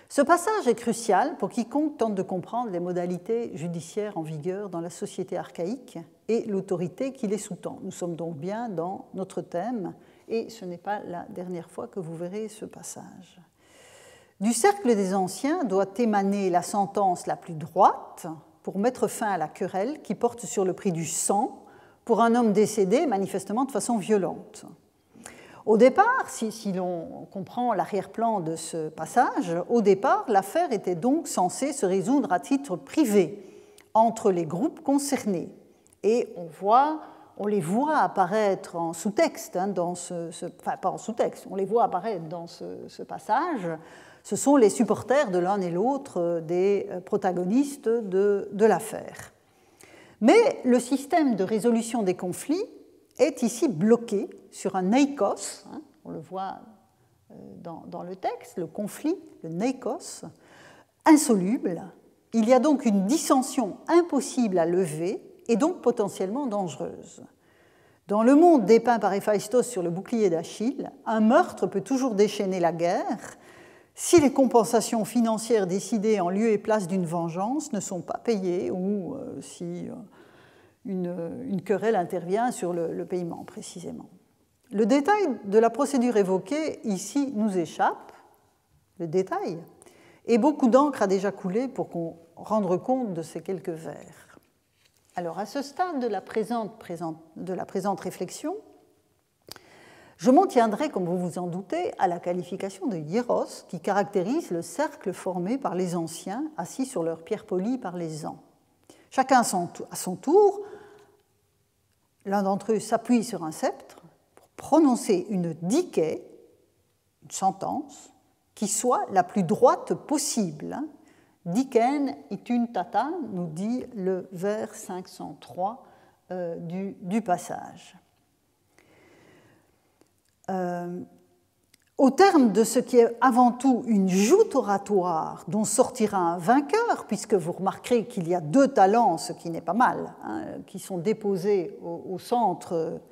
Ce passage est crucial pour quiconque tente de comprendre les modalités judiciaires en vigueur dans la société archaïque et l'autorité qui les sous-tend. Nous sommes donc bien dans notre thème, et ce n'est pas la dernière fois que vous verrez ce passage. Du cercle des anciens doit émaner la sentence la plus droite pour mettre fin à la querelle qui porte sur le prix du sang pour un homme décédé manifestement de façon violente. Au départ, si l'on comprend l'arrière-plan de ce passage, au départ, l'affaire était donc censée se résoudre à titre privé entre les groupes concernés. Et on les voit apparaître en sous-texte, enfin pas en sous-texte, on les voit apparaître dans ce passage. Ce sont les supporters de l'un et l'autre des protagonistes de l'affaire. Mais le système de résolution des conflits est ici bloqué sur un neikos, on le voit dans le texte, le conflit, le neikos, insoluble. Il y a donc une dissension impossible à lever et donc potentiellement dangereuse. Dans le monde dépeint par Héphaïstos sur le bouclier d'Achille, un meurtre peut toujours déchaîner la guerre si les compensations financières décidées en lieu et place d'une vengeance ne sont pas payées ou si une querelle intervient sur le paiement précisément. Le détail de la procédure évoquée ici nous échappe, le détail, et beaucoup d'encre a déjà coulé pour qu'on rende compte de ces quelques vers. Alors, à ce stade de la présente réflexion, je m'en tiendrai, comme vous vous en doutez, à la qualification de hieros qui caractérise le cercle formé par les anciens assis sur leurs pierres polies par les ans. Chacun à son tour, l'un d'entre eux s'appuie sur un sceptre pour prononcer une dikē, une sentence, qui soit la plus droite possible. Dikēn itun tata, nous dit le vers 503 du passage. Au terme de ce qui est avant tout une joute oratoire dont sortira un vainqueur, puisque vous remarquerez qu'il y a 2 talents, ce qui n'est pas mal, qui sont déposés au centre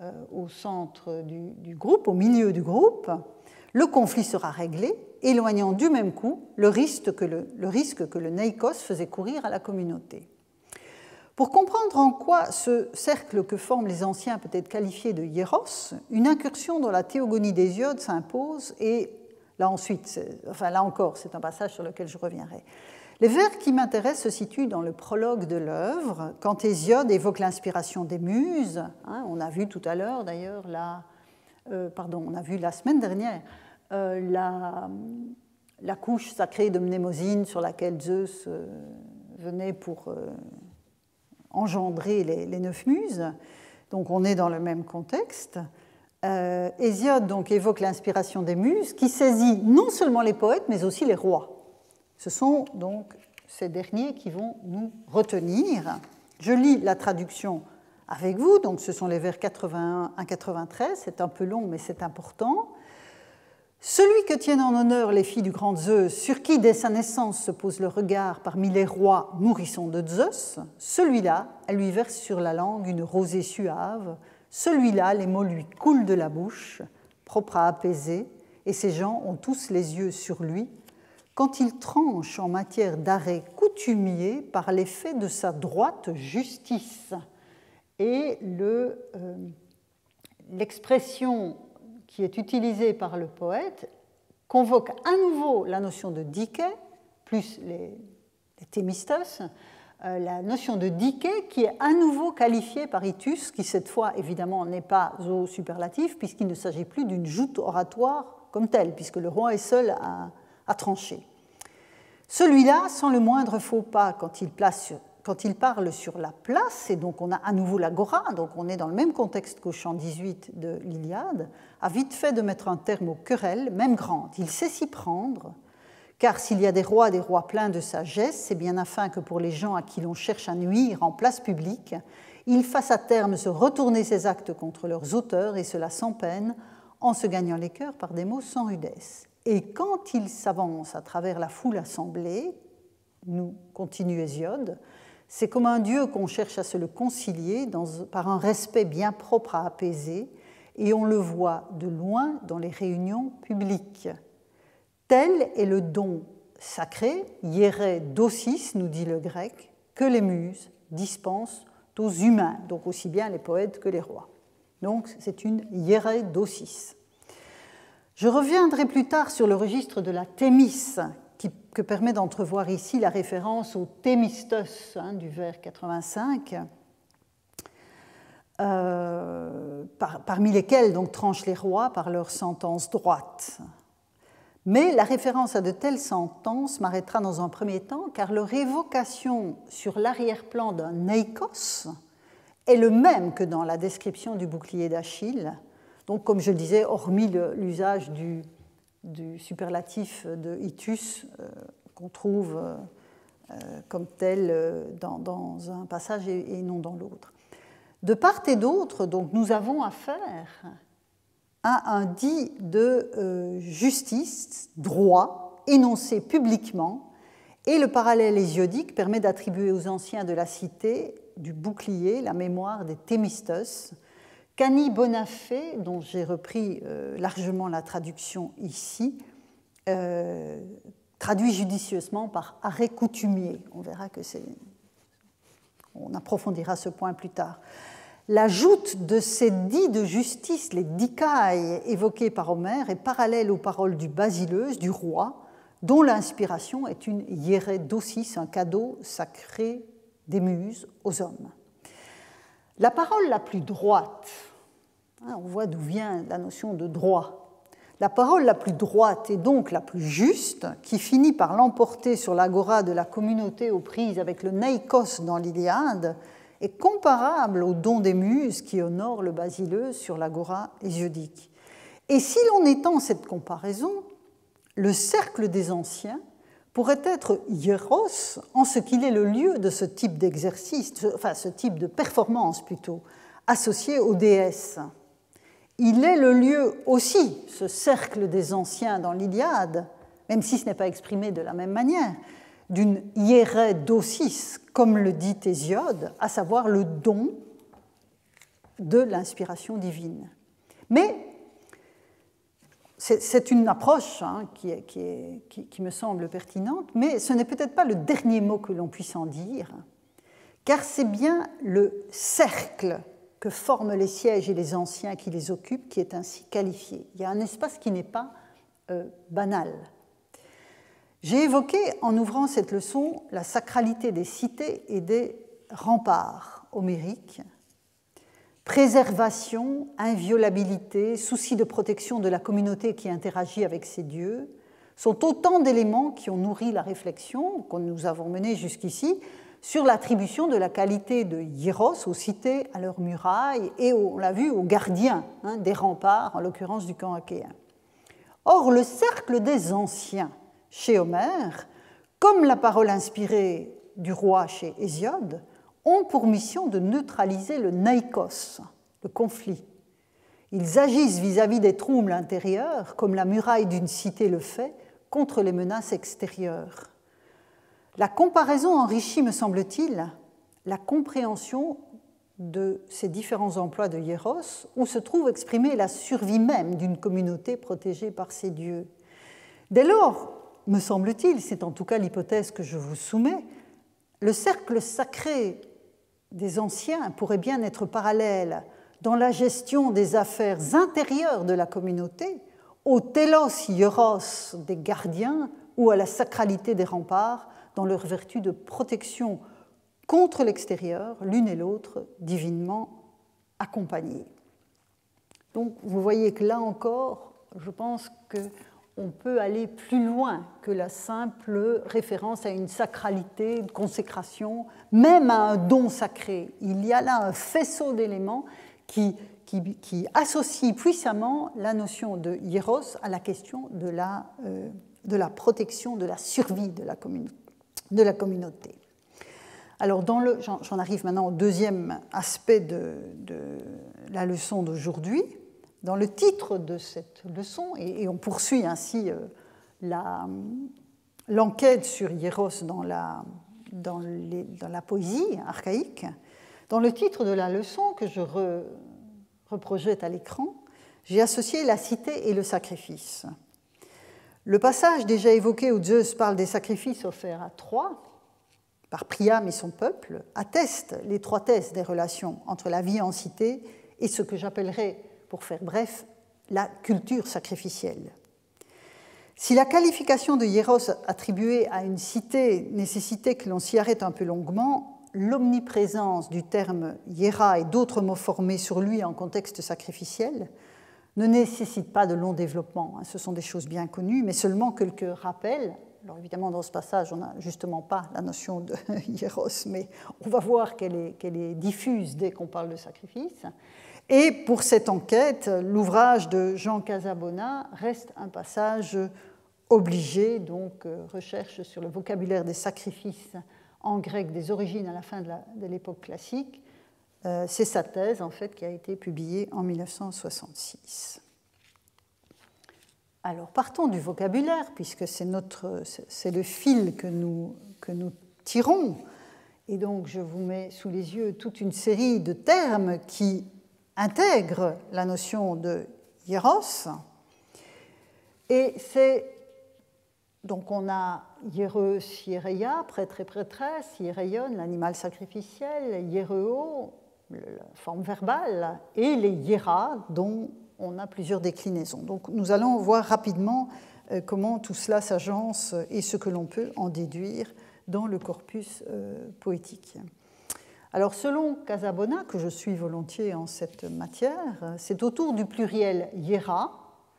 du groupe, au milieu du groupe, le conflit sera réglé, éloignant du même coup le risque que le neikos faisait courir à la communauté. Pour comprendre en quoi ce cercle que forment les anciens peut être qualifié de hieros, une incursion dans la théogonie d'Hésiode s'impose, et là encore, c'est un passage sur lequel je reviendrai. Les vers qui m'intéressent se situent dans le prologue de l'œuvre, quand Hésiode évoque l'inspiration des muses. On a vu tout à l'heure, d'ailleurs, on a vu la semaine dernière, la couche sacrée de Mnémosyne sur laquelle Zeus venait pour engendrer les 9 muses. Donc on est dans le même contexte. Hésiode donc évoque l'inspiration des muses qui saisit non seulement les poètes mais aussi les rois. Ce sont donc ces derniers qui vont nous retenir. Je lis la traduction avec vous, donc ce sont les vers 81 à 93, c'est un peu long mais c'est important. Celui que tiennent en honneur les filles du grand Zeus, sur qui dès sa naissance se pose le regard parmi les rois nourrissons de Zeus, celui-là, elle lui verse sur la langue une rosée suave, celui-là, les mots lui coulent de la bouche, propre à apaiser, et ces gens ont tous les yeux sur lui, quand il tranche en matière d'arrêt coutumier par l'effet de sa droite justice. Et l'expression qui est utilisée par le poète convoque à nouveau la notion de dikē, plus les thémistos, la notion de dikē qui est à nouveau qualifiée par Itus, qui cette fois évidemment n'est pas au superlatif, puisqu'il ne s'agit plus d'une joute oratoire comme telle, puisque le roi est seul à trancher. Celui-là, sans le moindre faux pas, quand il parle sur la place, et donc on a à nouveau l'agora, donc on est dans le même contexte qu'au chant 18 de l'Iliade, a vite fait de mettre un terme aux querelles, même grandes. Il sait s'y prendre, car s'il y a des rois pleins de sagesse, c'est bien afin que pour les gens à qui l'on cherche à nuire en place publique, ils fassent à terme se retourner ces actes contre leurs auteurs, et cela sans peine, en se gagnant les cœurs par des mots sans rudesse. Et quand ils s'avancent à travers la foule assemblée, nous continue Hésiode, c'est comme un dieu qu'on cherche à se le concilier par un respect bien propre à apaiser, et on le voit de loin dans les réunions publiques. Tel est le don sacré, hiéré dosis, nous dit le grec, que les muses dispensent aux humains, donc aussi bien les poètes que les rois. Donc c'est une hiéré dosis. Je reviendrai plus tard sur le registre de la thémis, que permet d'entrevoir ici la référence au thémistos du vers 85, parmi lesquels donc tranchent les rois par leurs sentences droites. Mais la référence à de telles sentences m'arrêtera dans un premier temps, car leur évocation sur l'arrière-plan d'un neikos est le même que dans la description du bouclier d'Achille. Donc, comme je le disais, hormis l'usage du superlatif de itus qu'on trouve comme tel dans un passage et non dans l'autre. De part et d'autre, donc, nous avons affaire à un dit de justice, droit, énoncé publiquement, et le parallèle hésiodique permet d'attribuer aux anciens de la cité du bouclier la mémoire des Thémistos, qu'Annie Bonafé, dont j'ai repris largement la traduction ici, traduit judicieusement par arrêt coutumier. On verra que on approfondira ce point plus tard. La joute de ces dits de justice, les dikai évoqués par Homère, est parallèle aux paroles du basileus, du roi, dont l'inspiration est une hiéré dosis, un cadeau sacré des muses aux hommes. La parole la plus droite, on voit d'où vient la notion de droit, la parole la plus droite et donc la plus juste, qui finit par l'emporter sur l'agora de la communauté aux prises avec le neikos dans l'Iliade, est comparable au don des muses qui honore le basileus sur l'agora hésiodique. Et si l'on étend cette comparaison, le cercle des anciens pourrait être hieros en ce qu'il est le lieu de ce type d'exercice, enfin ce type de performance plutôt, associé aux déesses. Il est le lieu aussi, ce cercle des anciens dans l'Iliade, même si ce n'est pas exprimé de la même manière, d'une hiéré dosis, comme le dit Hésiode, à savoir le don de l'inspiration divine. Mais c'est une approche qui me semble pertinente, mais ce n'est peut-être pas le dernier mot que l'on puisse en dire, car c'est bien le cercle que forment les sièges et les anciens qui les occupent qui est ainsi qualifié. Il y a un espace qui n'est pas banal. J'ai évoqué, en ouvrant cette leçon, la sacralité des cités et des remparts homériques. Préservation, inviolabilité, souci de protection de la communauté qui interagit avec ces dieux sont autant d'éléments qui ont nourri la réflexion que nous avons menée jusqu'ici sur l'attribution de la qualité de hieros aux cités, à leurs murailles et, on l'a vu, aux gardiens des remparts, en l'occurrence du camp achéen. Or, le cercle des anciens, chez Homère, comme la parole inspirée du roi chez Hésiode, ont pour mission de neutraliser le neikos, le conflit. Ils agissent vis-à-vis des troubles intérieurs, comme la muraille d'une cité le fait, contre les menaces extérieures. La comparaison enrichit, me semble-t-il, la compréhension de ces différents emplois de hieros, où se trouve exprimée la survie même d'une communauté protégée par ses dieux. Dès lors, me semble-t-il, c'est en tout cas l'hypothèse que je vous soumets, le cercle sacré des anciens pourrait bien être parallèle dans la gestion des affaires intérieures de la communauté au telos hieros des gardiens ou à la sacralité des remparts dans leur vertu de protection contre l'extérieur, l'une et l'autre divinement accompagnées. Donc vous voyez que là encore, je pense qu'on peut aller plus loin que la simple référence à une sacralité, une consécration, même à un don sacré. Il y a là un faisceau d'éléments qui associe puissamment la notion de hieros à la question de la protection, de la survie de la communauté. Alors, j'en arrive maintenant au deuxième aspect de la leçon d'aujourd'hui. Dans le titre de cette leçon, et on poursuit ainsi l'enquête sur hieros dans la poésie archaïque, dans le titre de la leçon que je reprojette à l'écran, j'ai associé la cité et le sacrifice. Le passage déjà évoqué où Zeus parle des sacrifices offerts à Troie, par Priam et son peuple, atteste l'étroitesse des relations entre la vie en cité et ce que j'appellerais, pour faire bref, la culture sacrificielle. Si la qualification de hieros attribuée à une cité nécessitait que l'on s'y arrête un peu longuement, l'omniprésence du terme hiera et d'autres mots formés sur lui en contexte sacrificiel ne nécessite pas de long développement. Ce sont des choses bien connues, mais seulement quelques rappels. Alors évidemment, dans ce passage, on n'a justement pas la notion de hieros, mais on va voir qu'elle est diffuse dès qu'on parle de sacrifice. Et pour cette enquête, l'ouvrage de Jean Casabona reste un passage obligé, donc recherche sur le vocabulaire des sacrifices en grec des origines à la fin de l'époque classique. C'est sa thèse, en fait, qui a été publiée en 1966. Alors, partons du vocabulaire, puisque c'est le fil que nous tirons. Et donc, je vous mets sous les yeux toute une série de termes qui intègrent la notion de hieros. Et donc, on a hiereus, hiereia, prêtre et prêtresse, hiereion, l'animal sacrificiel, hiereo, la forme verbale, et les hieras, dont on a plusieurs déclinaisons. Donc nous allons voir rapidement comment tout cela s'agence et ce que l'on peut en déduire dans le corpus poétique. Alors selon Casabona, que je suis volontiers en cette matière, c'est autour du pluriel hiera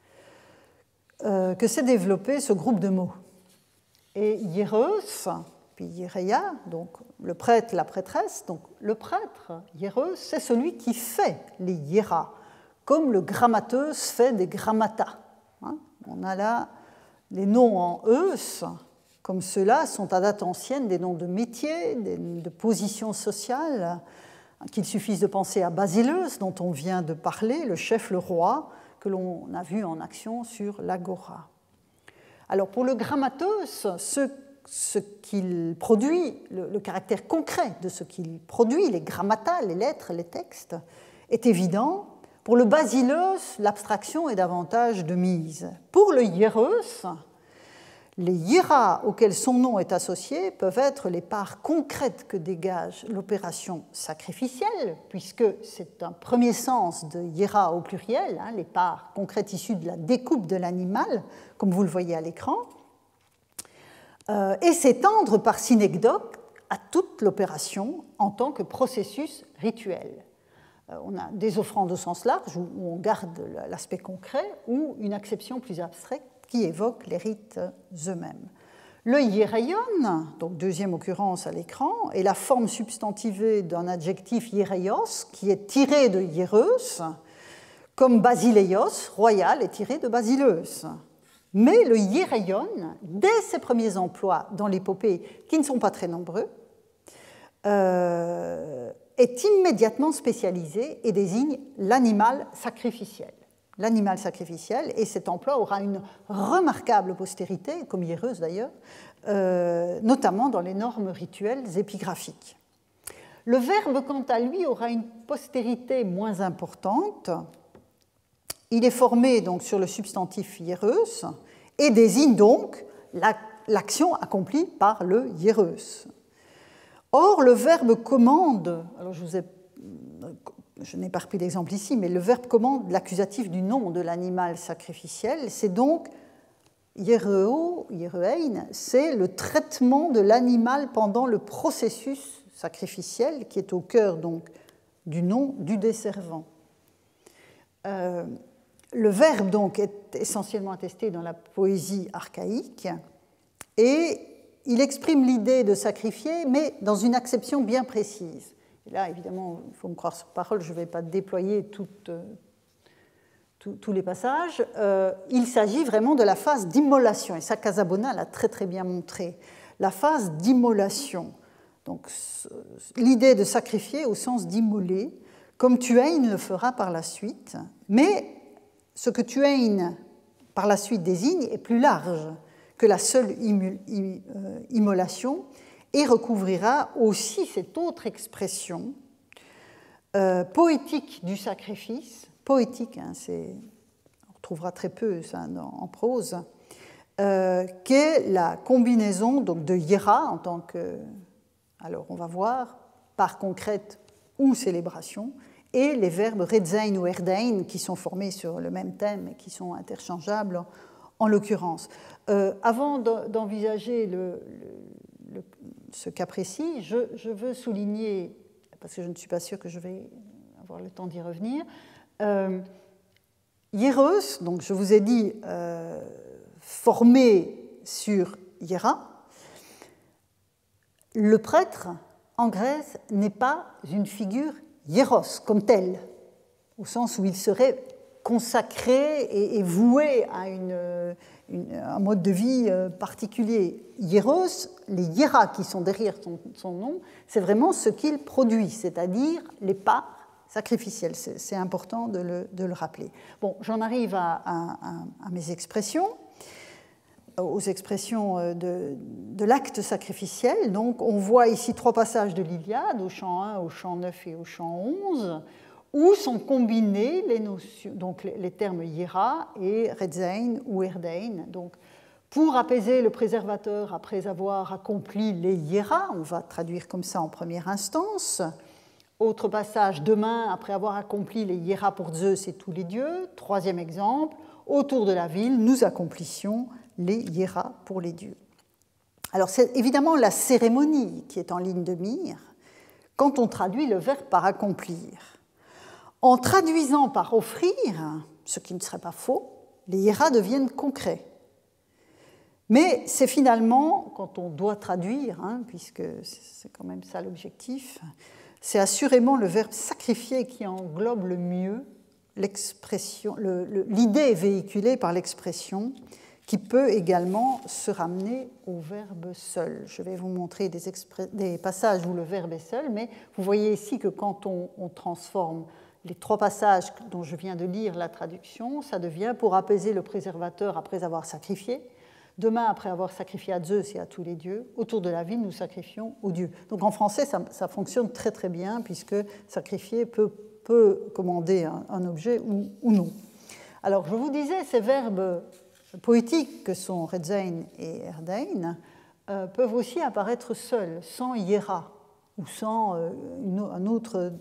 que s'est développé ce groupe de mots. Et hiereus, puis hiereia, donc le prêtre, la prêtresse, donc le prêtre, hiereus, c'est celui qui fait les hieras, comme le grammateus fait des grammata. On a là les noms en eus, comme ceux-là sont à date ancienne des noms de métiers, de positions sociales, qu'il suffise de penser à Basileus, dont on vient de parler, le chef, le roi, que l'on a vu en action sur l'agora. Alors pour le grammateus, ce qu'il produit, le caractère concret de ce qu'il produit, les grammata, les lettres, les textes, est évident. Pour le basileus, l'abstraction est davantage de mise. Pour le hiereus, les hieras auxquels son nom est associé peuvent être les parts concrètes que dégage l'opération sacrificielle, puisque c'est un premier sens de hiera au pluriel, les parts concrètes issues de la découpe de l'animal, comme vous le voyez à l'écran, et s'étendre par synecdoque à toute l'opération en tant que processus rituel. On a des offrandes au sens large, où on garde l'aspect concret, ou une acception plus abstraite qui évoque les rites eux-mêmes. Le hiereion, donc deuxième occurrence à l'écran, est la forme substantivée d'un adjectif hiereios, qui est tiré de hiereus, comme basileios, royal, est tiré de basileus. Mais le hiereion, dès ses premiers emplois dans l'épopée, qui ne sont pas très nombreux, est immédiatement spécialisé et désigne l'animal sacrificiel. L'animal sacrificiel, et cet emploi aura une remarquable postérité, comme hiereus d'ailleurs, notamment dans les normes rituelles épigraphiques. Le verbe, quant à lui, aura une postérité moins importante. Il est formé donc sur le substantif hiereus et désigne donc l'action accomplie par le hiereus. Or, le verbe commande, alors je n'ai pas repris l'exemple ici, mais le verbe commande l'accusatif du nom de l'animal sacrificiel, c'est donc hiereo, hierein, c'est le traitement de l'animal pendant le processus sacrificiel qui est au cœur donc du nom du desservant. Le verbe donc est essentiellement attesté dans la poésie archaïque et il exprime l'idée de sacrifier, mais dans une acception bien précise. Et là, évidemment, il faut me croire sur parole, je ne vais pas déployer tous les passages. Il s'agit vraiment de la phase d'immolation, et ça, Casabona l'a très très bien montré. La phase d'immolation, donc l'idée de sacrifier au sens d'immoler, comme Tuain le fera par la suite, mais ce que Tuain par la suite désigne est plus large que la seule immolation et recouvrira aussi cette autre expression poétique du sacrifice, poétique, on retrouvera très peu ça en prose, qu'est la combinaison donc, de Yera en tant que, alors on va voir, part concrète ou célébration, et les verbes redzein ou erdein qui sont formés sur le même thème et qui sont interchangeables en l'occurrence. Avant d'envisager ce cas précis, je veux souligner, parce que je ne suis pas sûre que je vais avoir le temps d'y revenir, hieros, donc je vous ai dit formé sur hiera, le prêtre en Grèce n'est pas une figure hieros comme telle, au sens où il serait consacré et voué à un mode de vie particulier. Hieros, les hieras qui sont derrière son nom, c'est vraiment ce qu'il produit, c'est-à-dire les pas sacrificiels. C'est important de le rappeler. Bon, j'en arrive à mes expressions, aux expressions de l'acte sacrificiel. Donc, on voit ici 3 passages de l'Iliade, au chant 1, au chant 9 et au chant 11, où sont combinés les notions, donc les termes hiera et redzein ou erdein. Donc, pour apaiser le préservateur après avoir accompli les hiera, on va traduire comme ça en première instance. Autre passage, demain, après avoir accompli les hiera pour Zeus et tous les dieux. 3e exemple, autour de la ville, nous accomplissions les hiera pour les dieux. Alors, c'est évidemment la cérémonie qui est en ligne de mire quand on traduit le verbe par accomplir. En traduisant par offrir, ce qui ne serait pas faux, les hiera deviennent concrets. Mais c'est finalement, quand on doit traduire, puisque c'est quand même ça l'objectif, c'est assurément le verbe sacrifier qui englobe le mieux l'idée véhiculée par l'expression, qui peut également se ramener au verbe seul. Je vais vous montrer des passages où le verbe est seul, mais vous voyez ici que quand on transforme les 3 passages dont je viens de lire la traduction, ça devient pour apaiser le préservateur après avoir sacrifié. Demain, après avoir sacrifié à Zeus et à tous les dieux, autour de la ville, nous sacrifions aux dieux. Donc en français, ça fonctionne très très bien, puisque sacrifier peut commander un objet ou non. Alors, je vous disais, ces verbes poétiques que sont redzein et erdein peuvent aussi apparaître seuls, sans hiera, ou sans un autre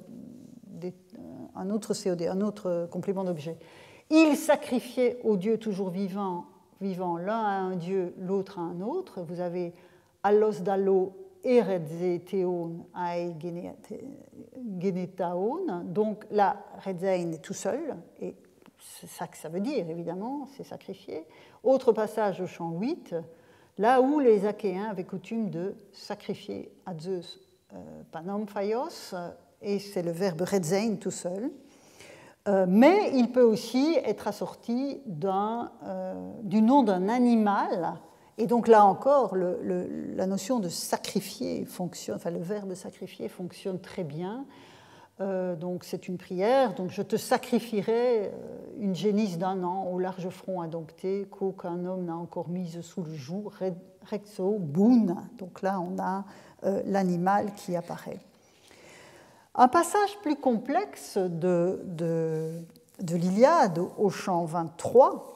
COD, un autre complément d'objet. Il sacrifiait aux dieux toujours vivants, l'un à un dieu, l'autre à un autre. Vous avez allos dallo eredze theon ae genetaon. Donc là, redzein est tout seul, et c'est ça que ça veut dire, évidemment, c'est sacrifier. Autre passage au chant 8, là où les Achéens avaient coutume de sacrifier à Zeus panomphaios, et c'est le verbe redzein tout seul. Mais il peut aussi être assorti du nom d'un animal, et donc là encore, la notion de sacrifier fonctionne, enfin le verbe sacrifier fonctionne très bien. Donc c'est une prière, donc je te sacrifierai une génisse d'1 an au large front indompté qu'aucun homme n'a encore mise sous le joug, rexo boun. Donc là on a l'animal qui apparaît. Un passage plus complexe de l'Iliade au chant 23,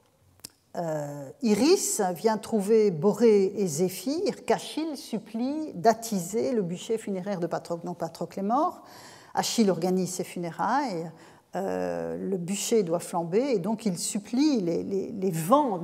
Iris vient trouver Borée et Zéphyr qu'Achille supplie d'attiser le bûcher funéraire de Patrocle. Donc Patrocle est mort, Achille organise ses funérailles, le bûcher doit flamber, et donc il supplie les vents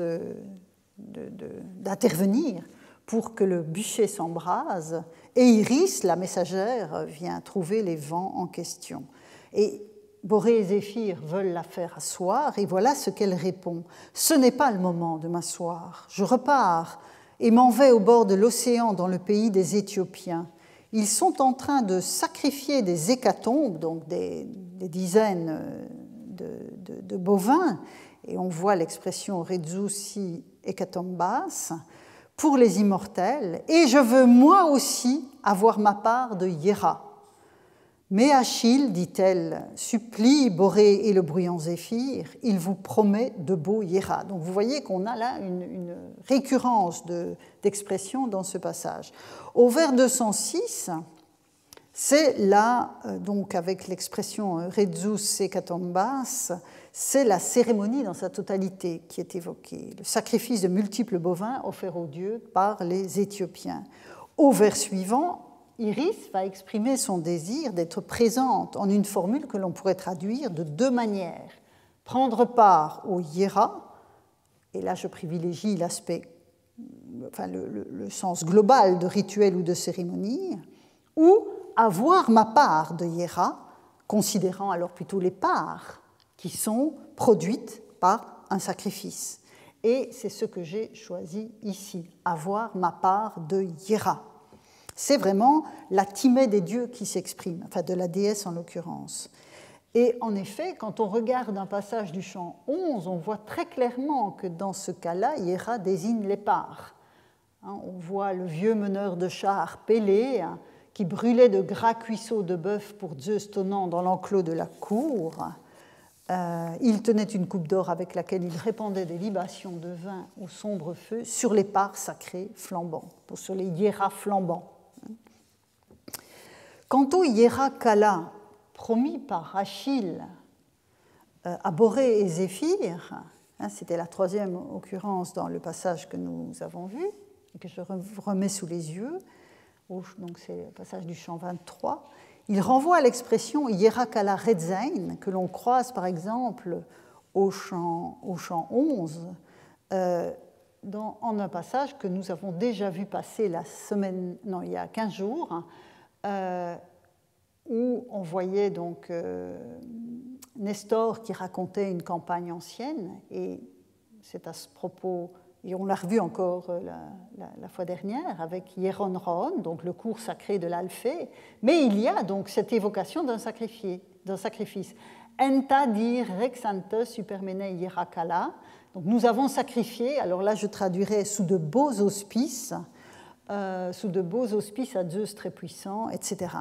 d'intervenir pour que le bûcher s'embrase, et Iris, la messagère, vient trouver les vents en question. Et Borée et Zéphyr veulent la faire asseoir, et voilà ce qu'elle répond. « Ce n'est pas le moment de m'asseoir. Je repars et m'en vais au bord de l'océan dans le pays des Éthiopiens. Ils sont en train de sacrifier des hécatombes, donc des dizaines de bovins, et on voit l'expression redzusi hekatombas, pour les immortels, et je veux moi aussi avoir ma part de hiera. Mais Achille, dit-elle, supplie Borée et le bruyant Zéphyr, il vous promet de beaux hiera. Donc vous voyez qu'on a là une récurrence d'expressions dans ce passage. Au vers 206, C'est là, donc avec l'expression Rezus Hekatombas, c'est la cérémonie dans sa totalité qui est évoquée, le sacrifice de multiples bovins offerts aux dieux par les Éthiopiens. Au vers suivant, Iris va exprimer son désir d'être présente en une formule que l'on pourrait traduire de deux manières. Prendre part au Yéra, et là je privilégie l'aspect, enfin le sens global de rituel ou de cérémonie, ou avoir ma part de Yéra, considérant alors plutôt les parts qui sont produites par un sacrifice. Et c'est ce que j'ai choisi ici, avoir ma part de Yéra. C'est vraiment la Timée des dieux qui s'exprime, enfin de la déesse en l'occurrence. Et en effet, quand on regarde un passage du chant 11, on voit très clairement que dans ce cas-là, Yéra désigne les parts. On voit le vieux meneur de chars Pélée qui brûlait de gras cuisseaux de bœuf pour Zeus tonnant dans l'enclos de la cour. Il tenait une coupe d'or avec laquelle il répandait des libations de vin au sombre feu sur les parts sacrées flambants, sur les Yéra flambants. Quant au Yéra Kala, promis par Achille à Borée et Zéphyr, c'était la troisième occurrence dans le passage que nous avons vu, et que je remets sous les yeux, donc c'est le passage du chant 23, il renvoie à l'expression Yéra Kala Redzain, que l'on croise par exemple au chant 11, en un passage que nous avons déjà vu passer il y a 15 jours, où on voyait donc Nestor qui racontait une campagne ancienne, et c'est à ce propos, et on l'a revu encore la fois dernière avec Hieron Roon, donc le cours sacré de l'Alphée, mais il y a donc cette évocation d'un sacrifice. Enta dir rexante supermene Yéra Kala. Donc nous avons sacrifié, alors là je traduirais sous de beaux auspices à Zeus très puissant, etc.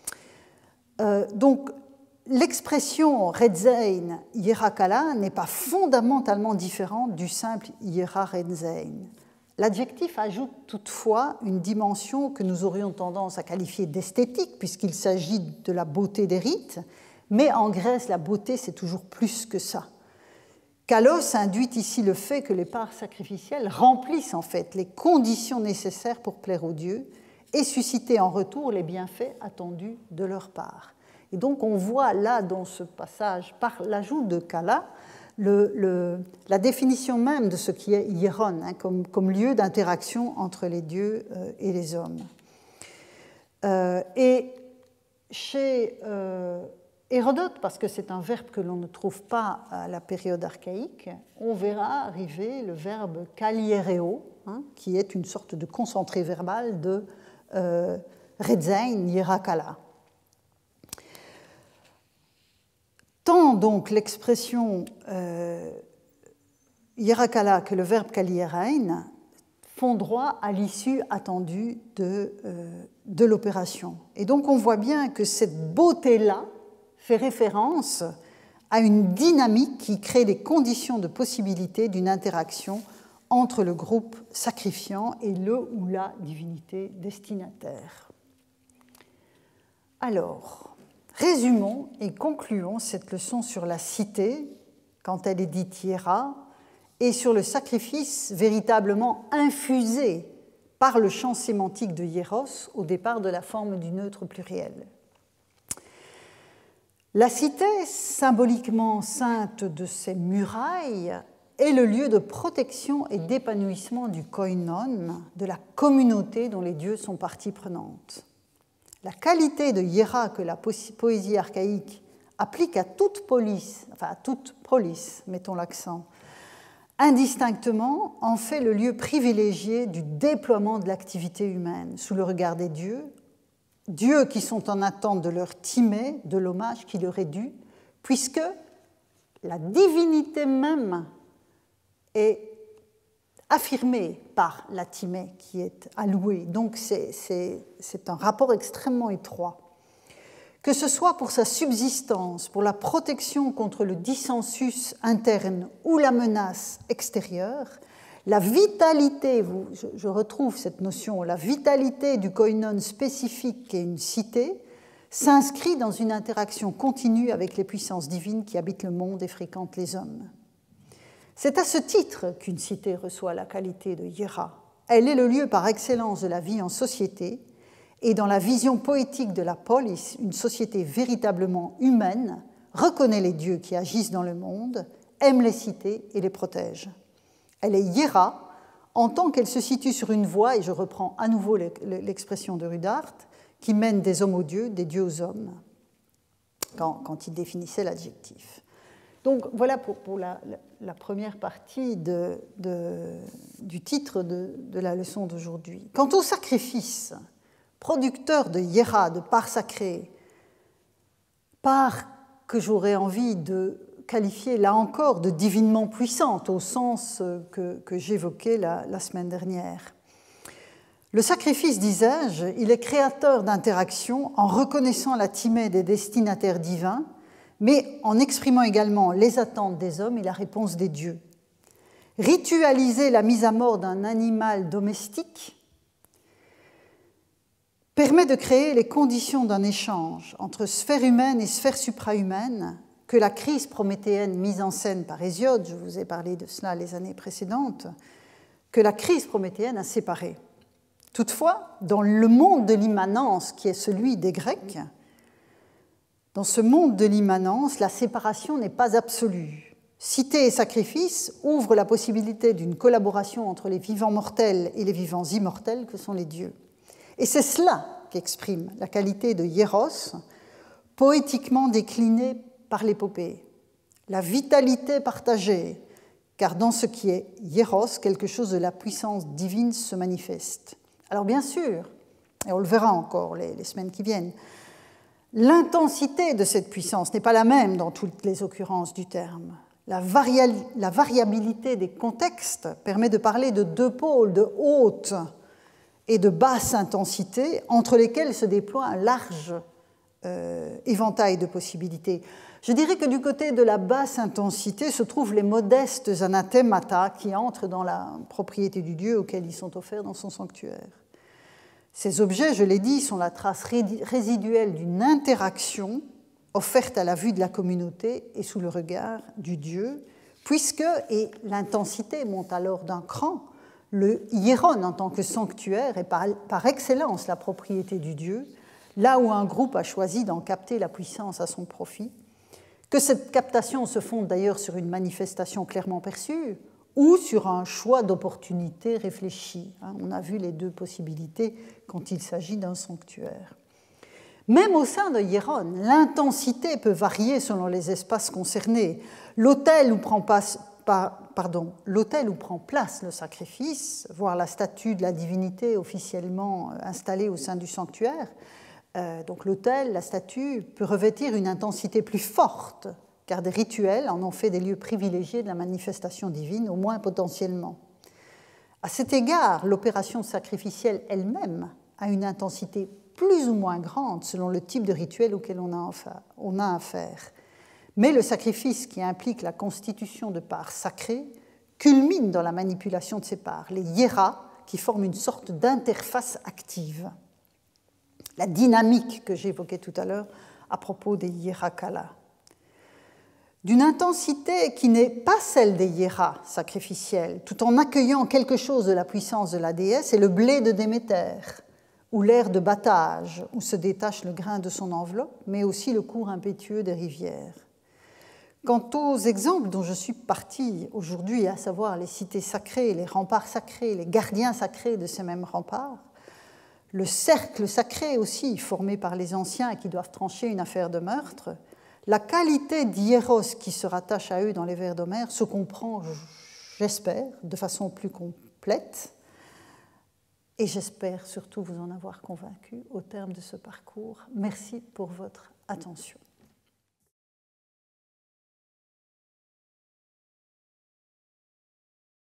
Donc l'expression Redzain Yéra Kala n'est pas fondamentalement différente du simple Yéra Redzain. L'adjectif ajoute toutefois une dimension que nous aurions tendance à qualifier d'esthétique, puisqu'il s'agit de la beauté des rites, mais en Grèce, la beauté, c'est toujours plus que ça. Kalos induit ici le fait que les parts sacrificielles remplissent en fait les conditions nécessaires pour plaire aux dieux et susciter en retour les bienfaits attendus de leur part. Et donc on voit là dans ce passage, par l'ajout de Kala, la définition même de ce qui est Hieron, comme lieu d'interaction entre les dieux et les hommes. Et chez Hérodote, parce que c'est un verbe que l'on ne trouve pas à la période archaïque, on verra arriver le verbe kaliereo, qui est une sorte de concentré verbal de Redzain Yéra Kala. Tant donc l'expression Yéra Kala que le verbe kalierein font droit à l'issue attendue de l'opération. Et donc on voit bien que cette beauté-là fait référence à une dynamique qui crée les conditions de possibilité d'une interaction entre le groupe sacrifiant et le ou la divinité destinataire. Alors, résumons et concluons cette leçon sur la cité, quand elle est dite Yéra, et sur le sacrifice véritablement infusé par le champ sémantique de Hieros au départ de la forme du neutre pluriel. La cité, symboliquement sainte de ses murailles, est le lieu de protection et d'épanouissement du koinon, de la communauté dont les dieux sont partie prenante. La qualité de Yéra que la poésie archaïque applique à toute polis, mettons l'accent, indistinctement en fait le lieu privilégié du déploiement de l'activité humaine sous le regard des dieux, dieux qui sont en attente de leur timée, de l'hommage qui leur est dû, puisque la divinité même est affirmée par la timée qui est allouée. Donc c'est un rapport extrêmement étroit. Que ce soit pour sa subsistance, pour la protection contre le dissensus interne ou la menace extérieure, la vitalité, je retrouve cette notion, la vitalité du koinon spécifique qu'est une cité, s'inscrit dans une interaction continue avec les puissances divines qui habitent le monde et fréquentent les hommes. C'est à ce titre qu'une cité reçoit la qualité de hiéra. Elle est le lieu par excellence de la vie en société, et dans la vision poétique de la polis, une société véritablement humaine reconnaît les dieux qui agissent dans le monde, aime les cités et les protège. Elle est hiéra en tant qu'elle se situe sur une voie, et je reprends à nouveau l'expression de Rudart, qui mène des hommes aux dieux, des dieux aux hommes, quand il définissait l'adjectif. Donc voilà pour la première partie du titre de la leçon d'aujourd'hui. Quant au sacrifice, producteur de hiéra, de part sacrée, part que j'aurais envie de qualifier là encore de divinement puissante au sens que j'évoquais la semaine dernière. Le sacrifice, disais-je, il est créateur d'interactions en reconnaissant la timée des destinataires divins, mais en exprimant également les attentes des hommes et la réponse des dieux. Ritualiser la mise à mort d'un animal domestique permet de créer les conditions d'un échange entre sphère humaine et sphère suprahumaine que la crise prométhéenne mise en scène par Hésiode, je vous ai parlé de cela les années précédentes, que la crise prométhéenne a séparé. Toutefois, dans le monde de l'immanence qui est celui des Grecs, dans ce monde de l'immanence, la séparation n'est pas absolue. Cité et sacrifice ouvrent la possibilité d'une collaboration entre les vivants mortels et les vivants immortels que sont les dieux. Et c'est cela qu'exprime la qualité de hiéros, poétiquement déclinée par l'épopée. La vitalité partagée, car dans ce qui est hiéros, quelque chose de la puissance divine se manifeste. Alors bien sûr, et on le verra encore les semaines qui viennent, l'intensité de cette puissance n'est pas la même dans toutes les occurrences du terme. La variabilité des contextes permet de parler de deux pôles de haute et de basse intensité entre lesquels se déploie un large éventail de possibilités. Je dirais que du côté de la basse intensité se trouvent les modestes anathemata qui entrent dans la propriété du Dieu auquel ils sont offerts dans son sanctuaire. Ces objets, je l'ai dit, sont la trace résiduelle d'une interaction offerte à la vue de la communauté et sous le regard du Dieu, puisque, et l'intensité monte alors d'un cran, le hieron en tant que sanctuaire est par excellence la propriété du Dieu, là où un groupe a choisi d'en capter la puissance à son profit, que cette captation se fonde d'ailleurs sur une manifestation clairement perçue ou sur un choix d'opportunité réfléchi. On a vu les deux possibilités quand il s'agit d'un sanctuaire. Même au sein de hieron, l'intensité peut varier selon les espaces concernés. L'autel où prend place le sacrifice, voire la statue de la divinité officiellement installée au sein du sanctuaire, donc l'autel, la statue, peut revêtir une intensité plus forte, car des rituels en ont fait des lieux privilégiés de la manifestation divine, au moins potentiellement. À cet égard, l'opération sacrificielle elle-même a une intensité plus ou moins grande selon le type de rituel auquel on a affaire. Mais le sacrifice qui implique la constitution de parts sacrées culmine dans la manipulation de ces parts, les hieras, qui forment une sorte d'interface active. La dynamique que j'évoquais tout à l'heure à propos des hierakala. D'une intensité qui n'est pas celle des hieras sacrificielles, tout en accueillant quelque chose de la puissance de la déesse, est le blé de Déméter, ou l'air de battage, où se détache le grain de son enveloppe, mais aussi le cours impétueux des rivières. Quant aux exemples dont je suis partie aujourd'hui, à savoir les cités sacrées, les remparts sacrés, les gardiens sacrés de ces mêmes remparts, le cercle sacré aussi, formé par les anciens et qui doivent trancher une affaire de meurtre, la qualité d'hieros qui se rattache à eux dans les vers d'Homère se comprend, j'espère, de façon plus complète, et j'espère surtout vous en avoir convaincu au terme de ce parcours. Merci pour votre attention.